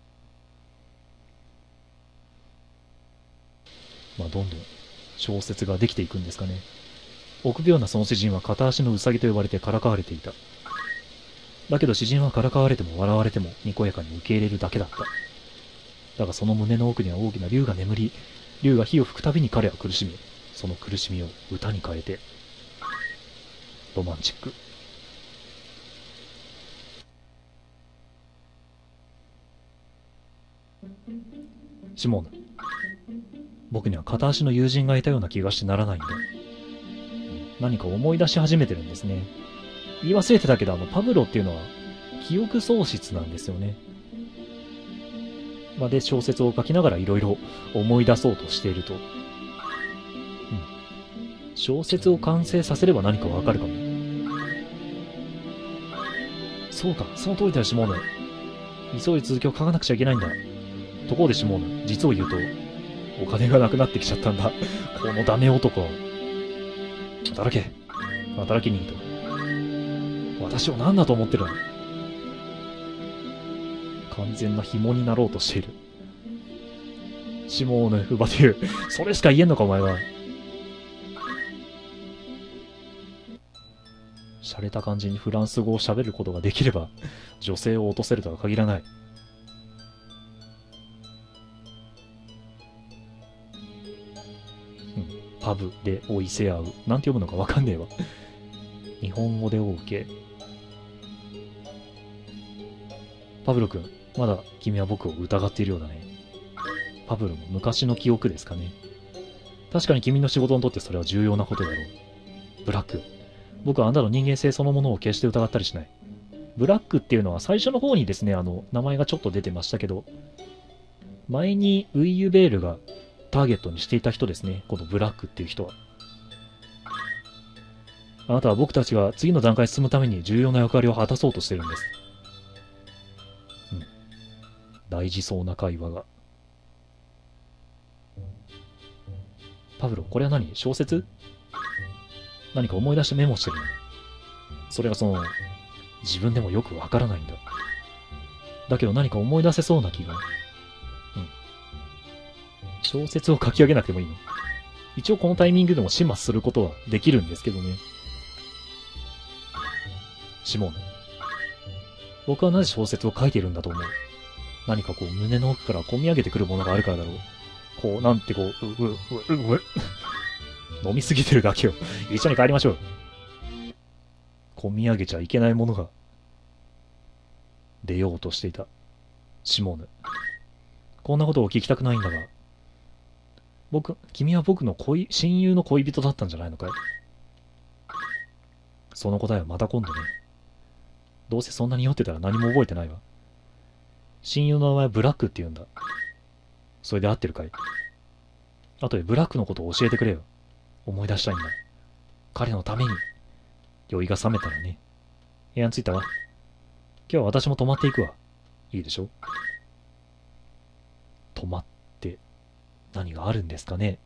まあ、どんどん小説ができていくんですかね。臆病なその詩人は片足のウサギと呼ばれてからかわれていた。だけど詩人はからかわれても笑われてもにこやかに受け入れるだけだった。だがその胸の奥には大きな竜が眠り、竜が火を吹くたびに彼は苦しみ、その苦しみを歌に変えて。ロマンチック。シモーヌ。僕には片足の友人がいたような気がしてならないんだ。何か思い出し始めてるんですね。言い忘れてたけど、あの、パブロっていうのは、記憶喪失なんですよね。まあ、で、小説を書きながらいろいろ思い出そうとしていると。うん。小説を完成させれば何かわかるかも。そうか、その通りだよ、シモーヌ。急いで続きを書かなくちゃいけないんだ。ところでシモーヌ、実を言うと、お金がなくなってきちゃったんだ。このダメ男。働け。働きにと。私を何だと思ってるの？完全な紐になろうとしている。シモーヌ・バティュー。それしか言えんのか、お前は。洒落た感じにフランス語を喋ることができれば、女性を落とせるとは限らない。パブでお伊勢合う。なんて読むのかわかんねえわ。日本語で OK。パブロ君、まだ君は僕を疑っているようだね。パブロの昔の記憶ですかね。確かに君の仕事にとってそれは重要なことだろう。ブラック。僕はあなたの人間性そのものを決して疑ったりしない。ブラックっていうのは最初の方にですね、あの、名前がちょっと出てましたけど、 前にウイユベールがターゲットにしていた人ですね。このブラックっていう人は。あなたは僕たちが次の段階に進むために重要な役割を果たそうとしてるんです。うん。大事そうな会話が。パブロ、これは何？小説？何か思い出してメモしてるの？それがその、自分でもよくわからないんだ。だけど何か思い出せそうな気が。うん。小説を書き上げなくてもいいの？一応このタイミングでも始末することはできるんですけどね。シモーネ。僕はなぜ小説を書いているんだと思う？何かこう胸の奥から込み上げてくるものがあるからだろう。こう、なんてこう、う、う、う、う、う、飲みすぎてるだけよ。一緒に帰りましょう。込み上げちゃいけないものが出ようとしていた。シモーヌ。こんなことを聞きたくないんだが、僕、君は僕の恋、親友の恋人だったんじゃないのかい？その答えはまた今度ね。どうせそんなに酔ってたら何も覚えてないわ。親友の名前はブラックって言うんだ。それで合ってるかい？あとでブラックのことを教えてくれよ。思い出したいんだ。彼のために。酔いが覚めたらね。部屋に着いたわ。今日は私も泊まっていくわ。いいでしょ？泊まって何があるんですかね？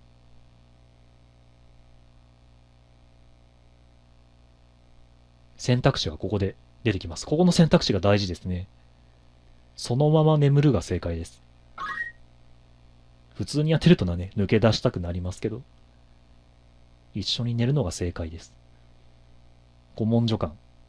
選択肢はここで出てきます。ここの選択肢が大事ですね。そのまま眠るが正解です。普通にやってるとね、抜け出したくなりますけど、一緒に寝るのが正解です。古文書館。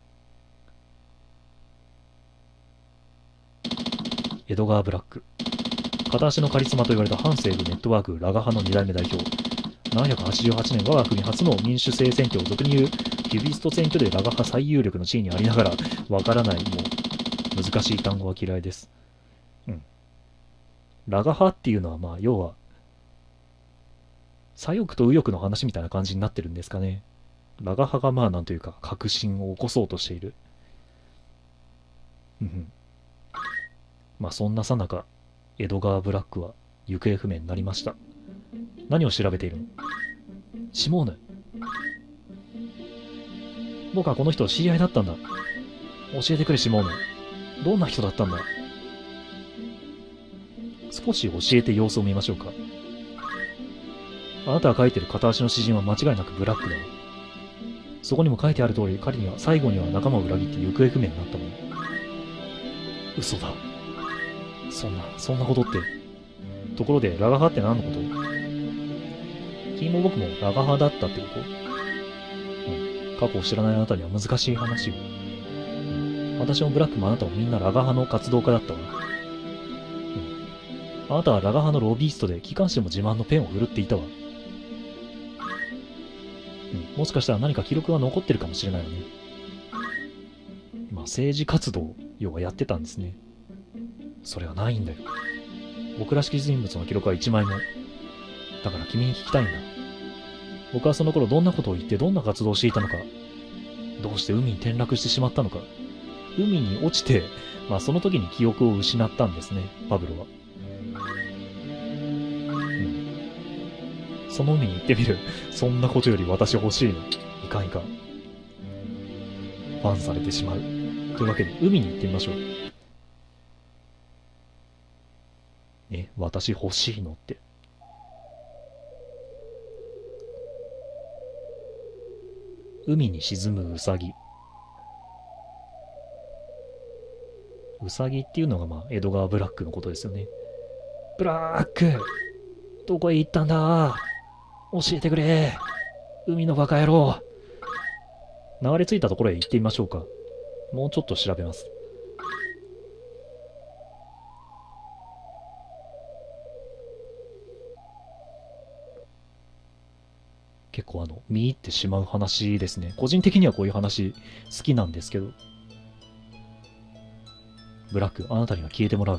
エドガー・ブラック。片足のカリスマと言われた反政府ネットワークラガ派のに代目代表。ななひゃくはちじゅうはちねん我が国初の民主制選挙を俗に言うキュビスト選挙でラガ派最有力の地位にありながら、わからない、もう難しい単語は嫌いです。うん。ラガ派っていうのはまあ要は左翼と右翼の話みたいな感じになってるんですかね。ラガ派がまあなんというか革新を起こそうとしている。うんうん。まあそんなさなかエドガー・ブラックは行方不明になりました。何を調べているの？シモーヌ。僕はこの人と知り合いだったんだ。教えてくれ、シモーヌ。どんな人だったんだ？少し教えて様子を見ましょうか。あなたが書いてる片足の詩人は間違いなくブラックだわ。そこにも書いてある通り、彼には最後には仲間を裏切って行方不明になったもの。嘘だ。そんな、そんなことって。ところで、ラガ派って何のこと？君も僕もラガ派だったってこと？うん。過去を知らないあなたには難しい話よ。うん。私もブラックもあなたもみんなラガ派の活動家だったわ。うん。あなたはラガ派のロビーストで機関誌でも自慢のペンを振るっていたわ。うん。もしかしたら何か記録が残ってるかもしれないよね。まあ、政治活動、要はやってたんですね。それはないんだよ。僕らしき人物の記録は一枚も。だから君に聞きたいんだ。僕はその頃どんなことを言ってどんな活動をしていたのか。どうして海に転落してしまったのか。海に落ちて、まあその時に記憶を失ったんですね、パブロは。うん。その海に行ってみる。そんなことより私欲しいの。いかんいかん。ファンされてしまう。というわけで、海に行ってみましょう。え、私欲しいのって。海に沈むウサギ。ウサギっていうのがまあ、エドガー・ブラックのことですよね。ブラック！どこへ行ったんだ？教えてくれ！海のバカ野郎！流れ着いたところへ行ってみましょうか。もうちょっと調べます。結構あの、見入ってしまう話ですね。個人的にはこういう話好きなんですけど。ブラック、あなたには消えてもらうわ。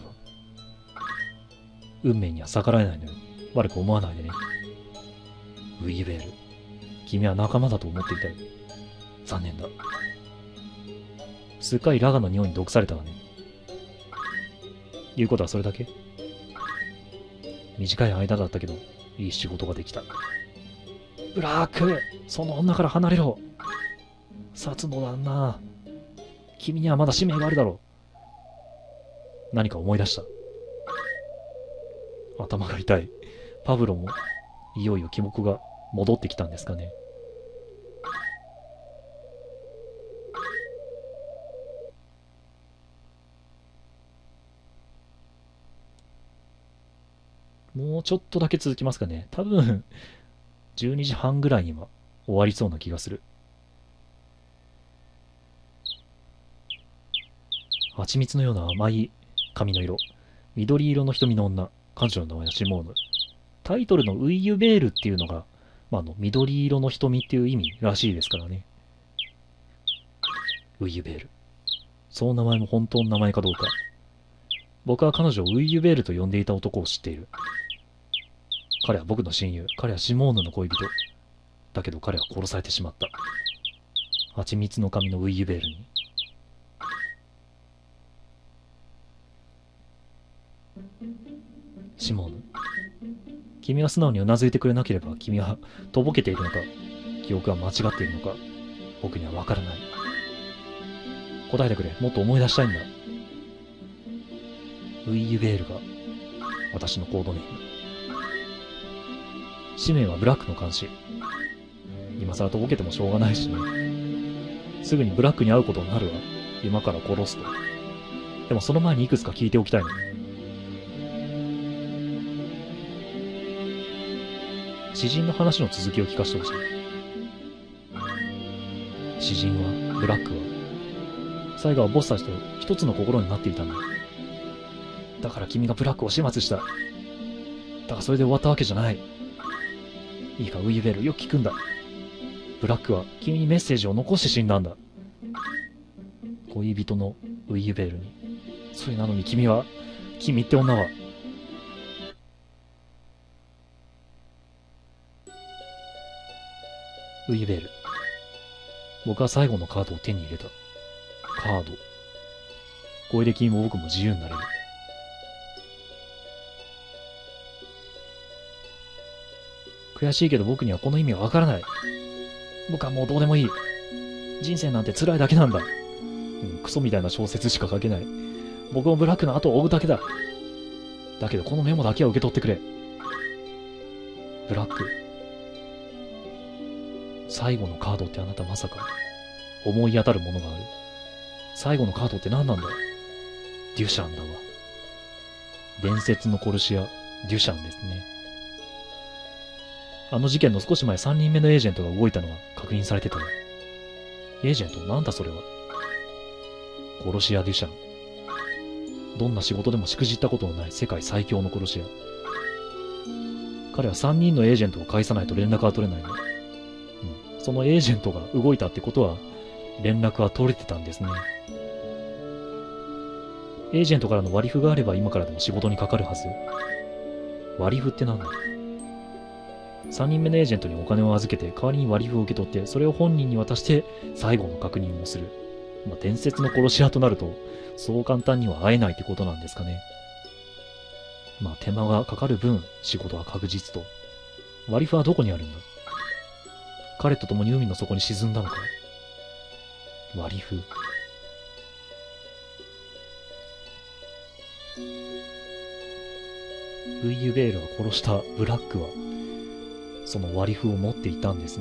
運命には逆らえないのよ。悪く思わないでね。ウィーベール、君は仲間だと思っていたよ。残念だ。すっかりラガの匂いに毒されたわね。言うことはそれだけ？ 短い間だったけど、いい仕事ができた。ブラック、その女から離れろ。殺の旦那、君にはまだ使命があるだろう。何か思い出した。頭が痛い。パブロも、いよいよ記憶が戻ってきたんですかね。もうちょっとだけ続きますかね。多分、じゅうにじはんぐらいには終わりそうな気がする。蜂蜜のような甘い髪の色。緑色の瞳の女。彼女の名前はシモーヌ。タイトルのウイユベールっていうのが、まあ、あの緑色の瞳っていう意味らしいですからね。ウイユベール。その名前も本当の名前かどうか。僕は彼女をウイユベールと呼んでいた男を知っている。彼は僕の親友。彼はシモーヌの恋人。だけど彼は殺されてしまった。蜂蜜の髪のウイユベールに。シモーヌ。君は素直にうなずいてくれなければ、君はとぼけているのか、記憶は間違っているのか、僕にはわからない。答えてくれ。もっと思い出したいんだ。ウイユベールが私のコードネーム。使命はブラックの監視。今更とぼけてもしょうがないしね。すぐにブラックに会うことになるわ。今から殺すと。でもその前にいくつか聞いておきたいの。詩人の話の続きを聞かせてほしい。詩人は、ブラックは、最後はボスたちと一つの心になっていたんだ。だから君がブラックを始末した。だがそれで終わったわけじゃない。いいか、ウイユベール、よく聞くんだ。ブラックは君にメッセージを残して死んだんだ。恋人のウイユベールに。それなのに君は、君って女は、ウイユベール。僕は最後のカードを手に入れた。カード。これで君も僕も自由になれる。悔しいけど僕にはこの意味はわからない。僕はもうどうでもいい。人生なんて辛いだけなんだ。うん、クソみたいな小説しか書けない。僕もブラックの後を追うだけだ。だけどこのメモだけは受け取ってくれ。ブラック。最後のカードってあなたまさか思い当たるものがある。最後のカードって何なんだ。デュシャンだわ。伝説の殺し屋、デュシャンですね。あの事件の少し前さんにんめのエージェントが動いたのが確認されてたの。エージェントなんだそれは。殺し屋デュシャン。どんな仕事でもしくじったことのない世界最強の殺し屋。彼はさんにんのエージェントを返さないと連絡が取れないの。そのエージェントが動いたってことは、連絡は取れてたんですね。エージェントからの割り符があれば今からでも仕事にかかるはず。割り符って何だ？さんにんめのエージェントにお金を預けて、代わりに割り符を受け取って、それを本人に渡して、最後の確認をする。まあ、伝説の殺し屋となると、そう簡単には会えないってことなんですかね。まあ、手間がかかる分、仕事は確実と。割り符はどこにあるんだ？彼と共に海の底に沈んだのか。割り符。ウイユベールが殺したブラックは、その割り符を持っていたんですね。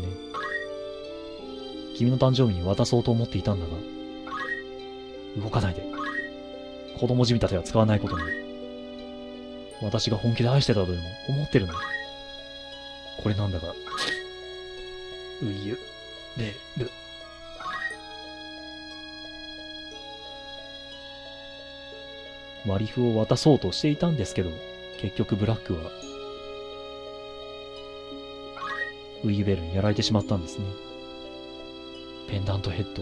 君の誕生日に渡そうと思っていたんだが、動かないで。子供じみた手は使わないことに。私が本気で愛してたとでも思ってるの。これなんだが、ウイユベール。割り符を渡そうとしていたんですけど、結局ブラックはウイユベールにやられてしまったんですね。ペンダントヘッド。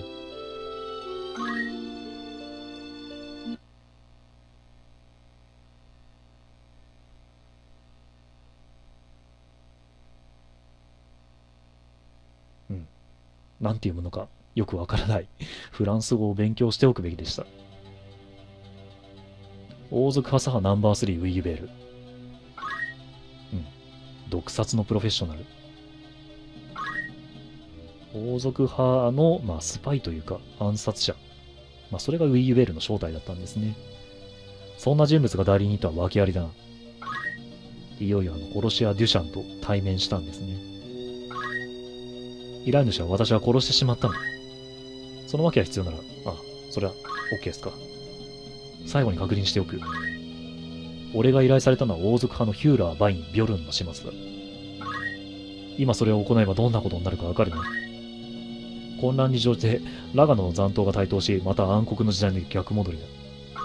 うん。なんていうものかよくわからない。フランス語を勉強しておくべきでした。王族ハサハナンバースリーウイユベール。 毒殺のプロフェッショナル。王族派の、まあ、スパイというか暗殺者。まあ、それがウィーユベールの正体だったんですね。そんな人物が代理人とは訳ありだな。いよいよあの殺し屋デュシャンと対面したんですね。依頼主は私は殺してしまったの。その訳は必要なら、ああ、それは OK ですか。最後に確認しておく。俺が依頼されたのは王族派のヒューラー、バイン、ビョルンの始末だ。今それを行えばどんなことになるかわかるな。混乱に乗じてラガノの残党が台頭し、また暗黒の時代に逆戻りだ。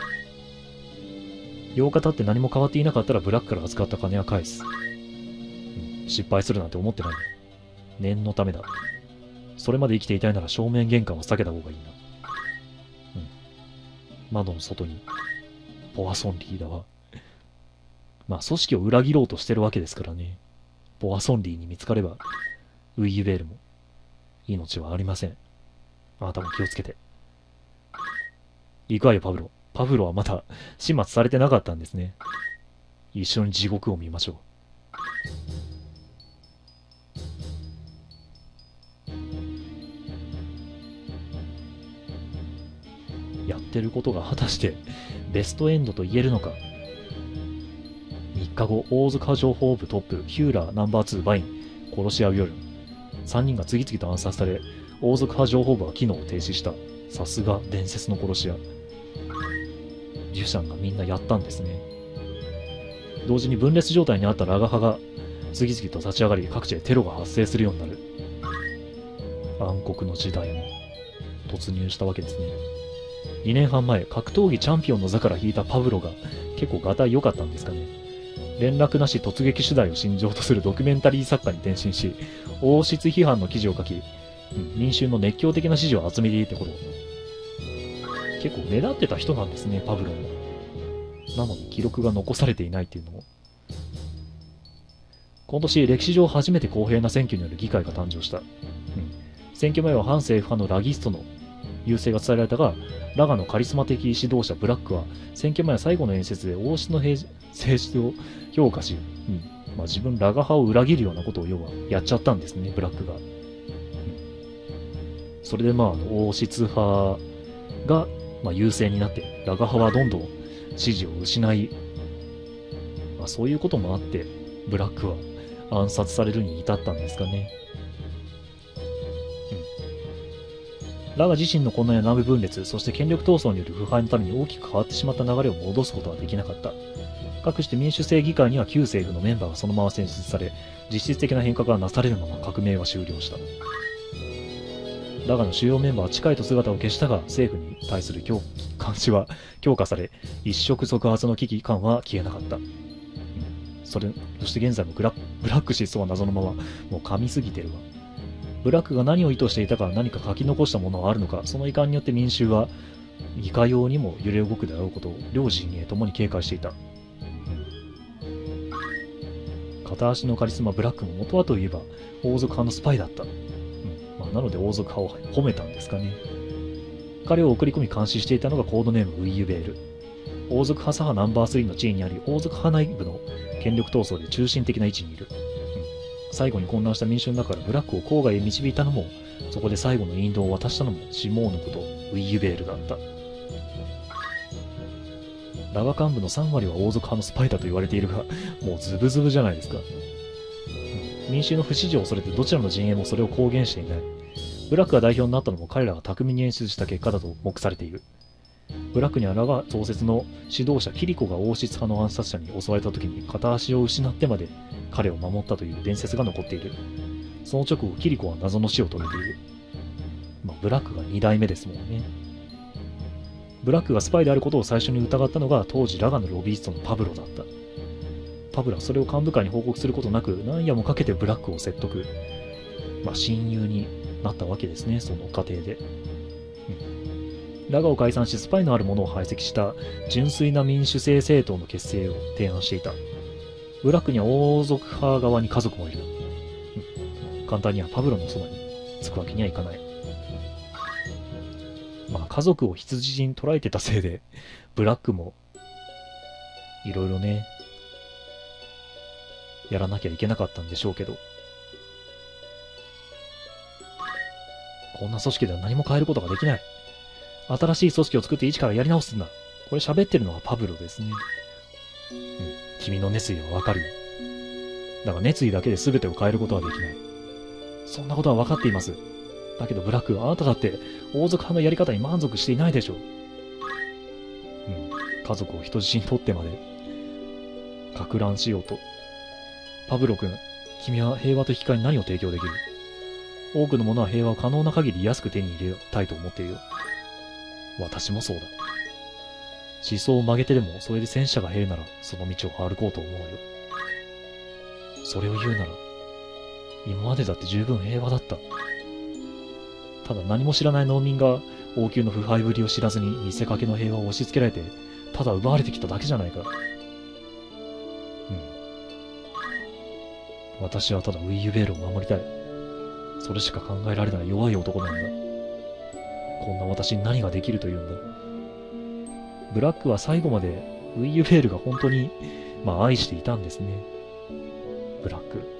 ようか経って何も変わっていなかったらブラックから預かった金は返す。うん、失敗するなんて思ってない。念のためだ。それまで生きていたいなら正面玄関を避けた方がいいな。うん。窓の外にポワソンリーだわ。まあ組織を裏切ろうとしてるわけですからね。ポワソンリーに見つかればウィーユベールも命はありません。あなたも気をつけて。行くわよパブロ。パブロはまだ始末されてなかったんですね。一緒に地獄を見ましょう。やってることが果たしてベストエンドと言えるのか。みっかご、王族派情報部トップヒューラーナンバーツーバイン殺し合う夜。さんにんが次々と暗殺され、王族派情報部は機能を停止した。さすが伝説の殺し屋。デュシャンがみんなやったんですね。同時に分裂状態にあったラガ派が次々と立ち上がり、各地でテロが発生するようになる。暗黒の時代に突入したわけですね。にねんはんまえ、格闘技チャンピオンの座から引いたパブロが結構ガタイ良かったんですかね。連絡なし突撃取材を信条とするドキュメンタリー作家に転身し、王室批判の記事を書き、民衆の熱狂的な支持を集めていた頃、結構目立ってた人なんですね、パブロも。なのに記録が残されていないっていうのも。今年歴史上初めて公平な選挙による議会が誕生した。うん、選挙前は反政府派のラギストの優勢が伝えられたが、ラガのカリスマ的指導者ブラックは選挙前最後の演説で王室の政治を評価し、うんまあ、自分ラガ派を裏切るようなことを要はやっちゃったんですね、ブラックが。うん、それでまあ王室派がまあ優勢になって、ラガ派はどんどん支持を失い、まあ、そういうこともあって、ブラックは暗殺されるに至ったんですかね。うん、ラガ自身の混乱や南部分裂、そして権力闘争による腐敗のために大きく変わってしまった流れを戻すことはできなかった。かくして民主制議会には旧政府のメンバーがそのまま選出され、実質的な変革がなされるまま革命は終了した。ラガの主要メンバーは近いと姿を消したが、政府に対する監視は強化され、一触即発の危機感は消えなかった。うん、それ、そして現在もブラブラック失踪は謎のまま、もう噛みすぎてるわ。ブラックが何を意図していたか、何か書き残したものはあるのか、その遺憾によって民衆はいかようにも揺れ動くであろうことを両陣営ともに警戒していた。うん、片足のカリスマブラックも元はといえば王族派のスパイだった。うんまあ、なので王族派を褒めたんですかね。彼を送り込み監視していたのがコードネームウィーユベール。王族派左派ナンバースリーの地位にあり、王族派内部の権力闘争で中心的な位置にいる。うん、最後に混乱した民衆の中からブラックを郊外へ導いたのも、そこで最後の引導を渡したのもシモーヌことウィーユベールだった。ラガ幹部のさんわりは王族派のスパイだと言われているが、もうズブズブじゃないですか。うん、民衆の不支持を恐れてどちらの陣営もそれを公言していない。ブラックが代表になったのも彼らが巧みに演出した結果だと目されている。ブラックにはラガ創設の指導者キリコが王室派の暗殺者に襲われた時に片足を失ってまで彼を守ったという伝説が残っている。その直後、キリコは謎の死を遂げている。まあ、ブラックがにだいめですもんね。ブラックがスパイであることを最初に疑ったのが当時ラガのロビーストのパブロだった。パブロはそれを幹部会に報告することなく何夜もかけてブラックを説得。まあ、親友になったわけですね、その過程で。うん、ラガを解散しスパイのあるものを排斥した純粋な民主制政党の結成を提案していた。ブラックには王族派側に家族もいる。うん、簡単にはパブロのそばにつくわけにはいかない。まあ家族を羊に捉えてたせいで、ブラックもいろいろね、 やらなきゃいけなかったんでしょうけど。こんな組織では何も変えることができない。新しい組織を作って一からやり直すんだ。これ喋ってるのはパブロですね。うん、君の熱意はわかるよ。だが熱意だけで全てを変えることはできない。そんなことは分かっています。だけどブラック、あなただって王族派のやり方に満足していないでしょう。うん、家族を人質に取ってまで、か乱しようと。パブロ君、君は平和と引き換えに何を提供できる？多くの者は平和を可能な限り安く手に入れたいと思っているよ。私もそうだ。思想を曲げてでも、それで戦車が減るなら、その道を歩こうと思うよ。それを言うなら、今までだって十分平和だった。ただ何も知らない農民が王宮の腐敗ぶりを知らずに見せかけの平和を押し付けられて、ただ奪われてきただけじゃないか。うん。私はただウィーユベールを守りたい。それしか考えられない弱い男なんだ。こんな私に何ができるというんだ。ブラックは最後までウィーユベールが本当に、まあ愛していたんですね。ブラック。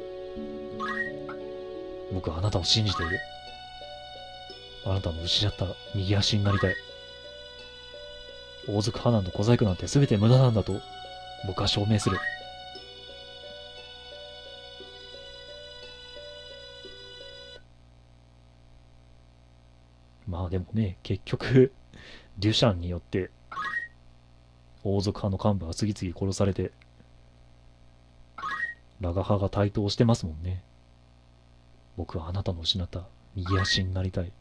僕はあなたを信じている。あなたの失った右足になりたい。王族派なんの小細工なんて全て無駄なんだと僕は証明する。まあでもね、結局、デュシャンによって、王族派の幹部は次々殺されて、ラガ派が台頭してますもんね。僕はあなたの失った右足になりたい。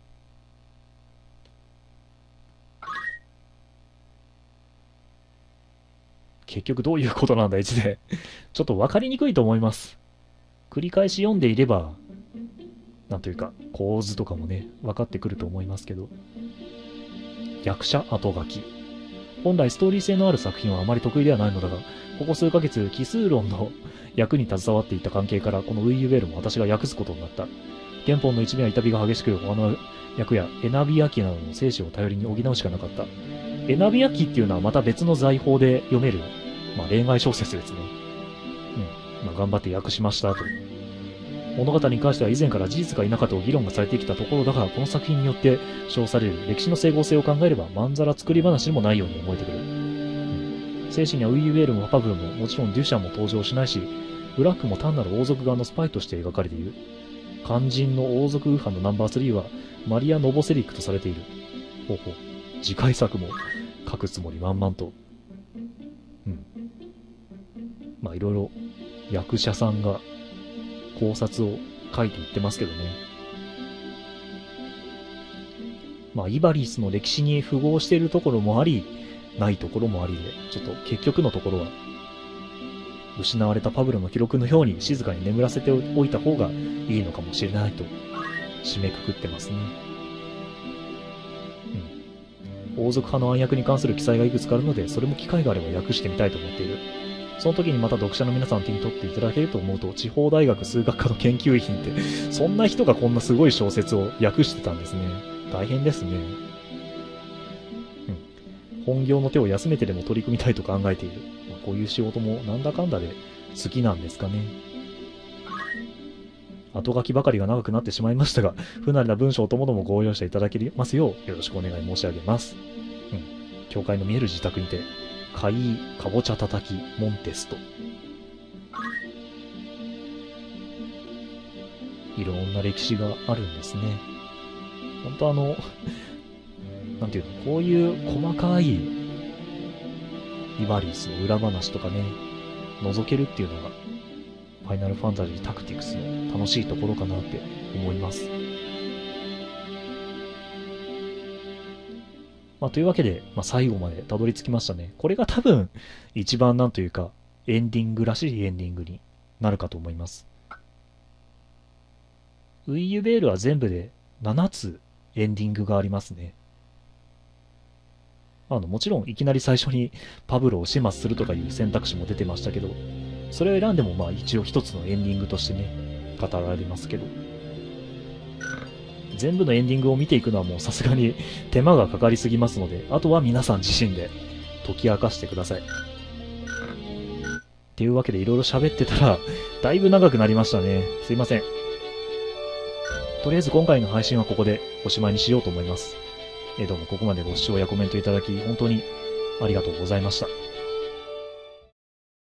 結局どういうことなんだ、一で。ちょっと分かりにくいと思います。繰り返し読んでいれば、なんというか、構図とかもね、分かってくると思いますけど。役者後書き。本来ストーリー性のある作品はあまり得意ではないのだが、ここ数ヶ月、奇数論の役に携わっていた関係から、このウィーユベールも私が訳すことになった。原本の一面は痛みが激しく、他の役やエナビアキなどの生死を頼りに補うしかなかった。エナビアキっていうのはまた別の財宝で読める、まあ、恋愛小説ですね。うん。まあ、頑張って訳しましたと。物語に関しては以前から事実か否かと議論がされてきたところだが、この作品によって称される歴史の整合性を考えれば、まんざら作り話でもないように思えてくる。うん、精神にはウィーユベールもパブルも、もちろんデュシャンも登場しないし、ブラックも単なる王族側のスパイとして描かれている。肝心の王族右派のナンバースリーは、マリア・ノボセリックとされている。ほうほう。次回作も書くつもり満々と。うん。まあいろいろ役者さんが考察を書いていってますけどね。まあイバリスの歴史に符合しているところもあり、ないところもありで、ちょっと結局のところは、失われたパブロの記録のように静かに眠らせておいた方がいいのかもしれないと締めくくってますね。王族派の暗躍に関する記載がいくつかあるので、それも機会があれば訳してみたいと思っている。その時にまた読者の皆さん手に取っていただけると思うと、地方大学数学科の研究員って、そんな人がこんなすごい小説を訳してたんですね。大変ですね。うん。本業の手を休めてでも取り組みたいと考えている。まあ、こういう仕事もなんだかんだで好きなんですかね。後書きばかりが長くなってしまいましたが、不慣れな文章ともどもご容赦いただけますようよろしくお願い申し上げます。うん。教会の見える自宅にて、カイーかぼちゃたたきモンテスト。いろんな歴史があるんですね。ほんとあの、なんていうの、こういう細かいイバリスの裏話とかね、覗けるっていうのが、ファイナルファンタジータクティクスの楽しいところかなって思います。まあ、というわけで、まあ、最後までたどり着きましたね。これが多分、一番なんというか、エンディングらしいエンディングになるかと思います。ウィーユベールは全部でななつエンディングがありますね。あの、もちろんいきなり最初にパブロを始末するとかいう選択肢も出てましたけど、それを選んでもまあ一応一つのエンディングとしてね、語られますけど。全部のエンディングを見ていくのはもうさすがに手間がかかりすぎますので、あとは皆さん自身で解き明かしてください。 っていうわけでいろいろ喋ってたら、だいぶ長くなりましたね。すいません。とりあえず今回の配信はここでおしまいにしようと思います。えーどうもここまでご視聴やコメントいただき、本当にありがとうございました。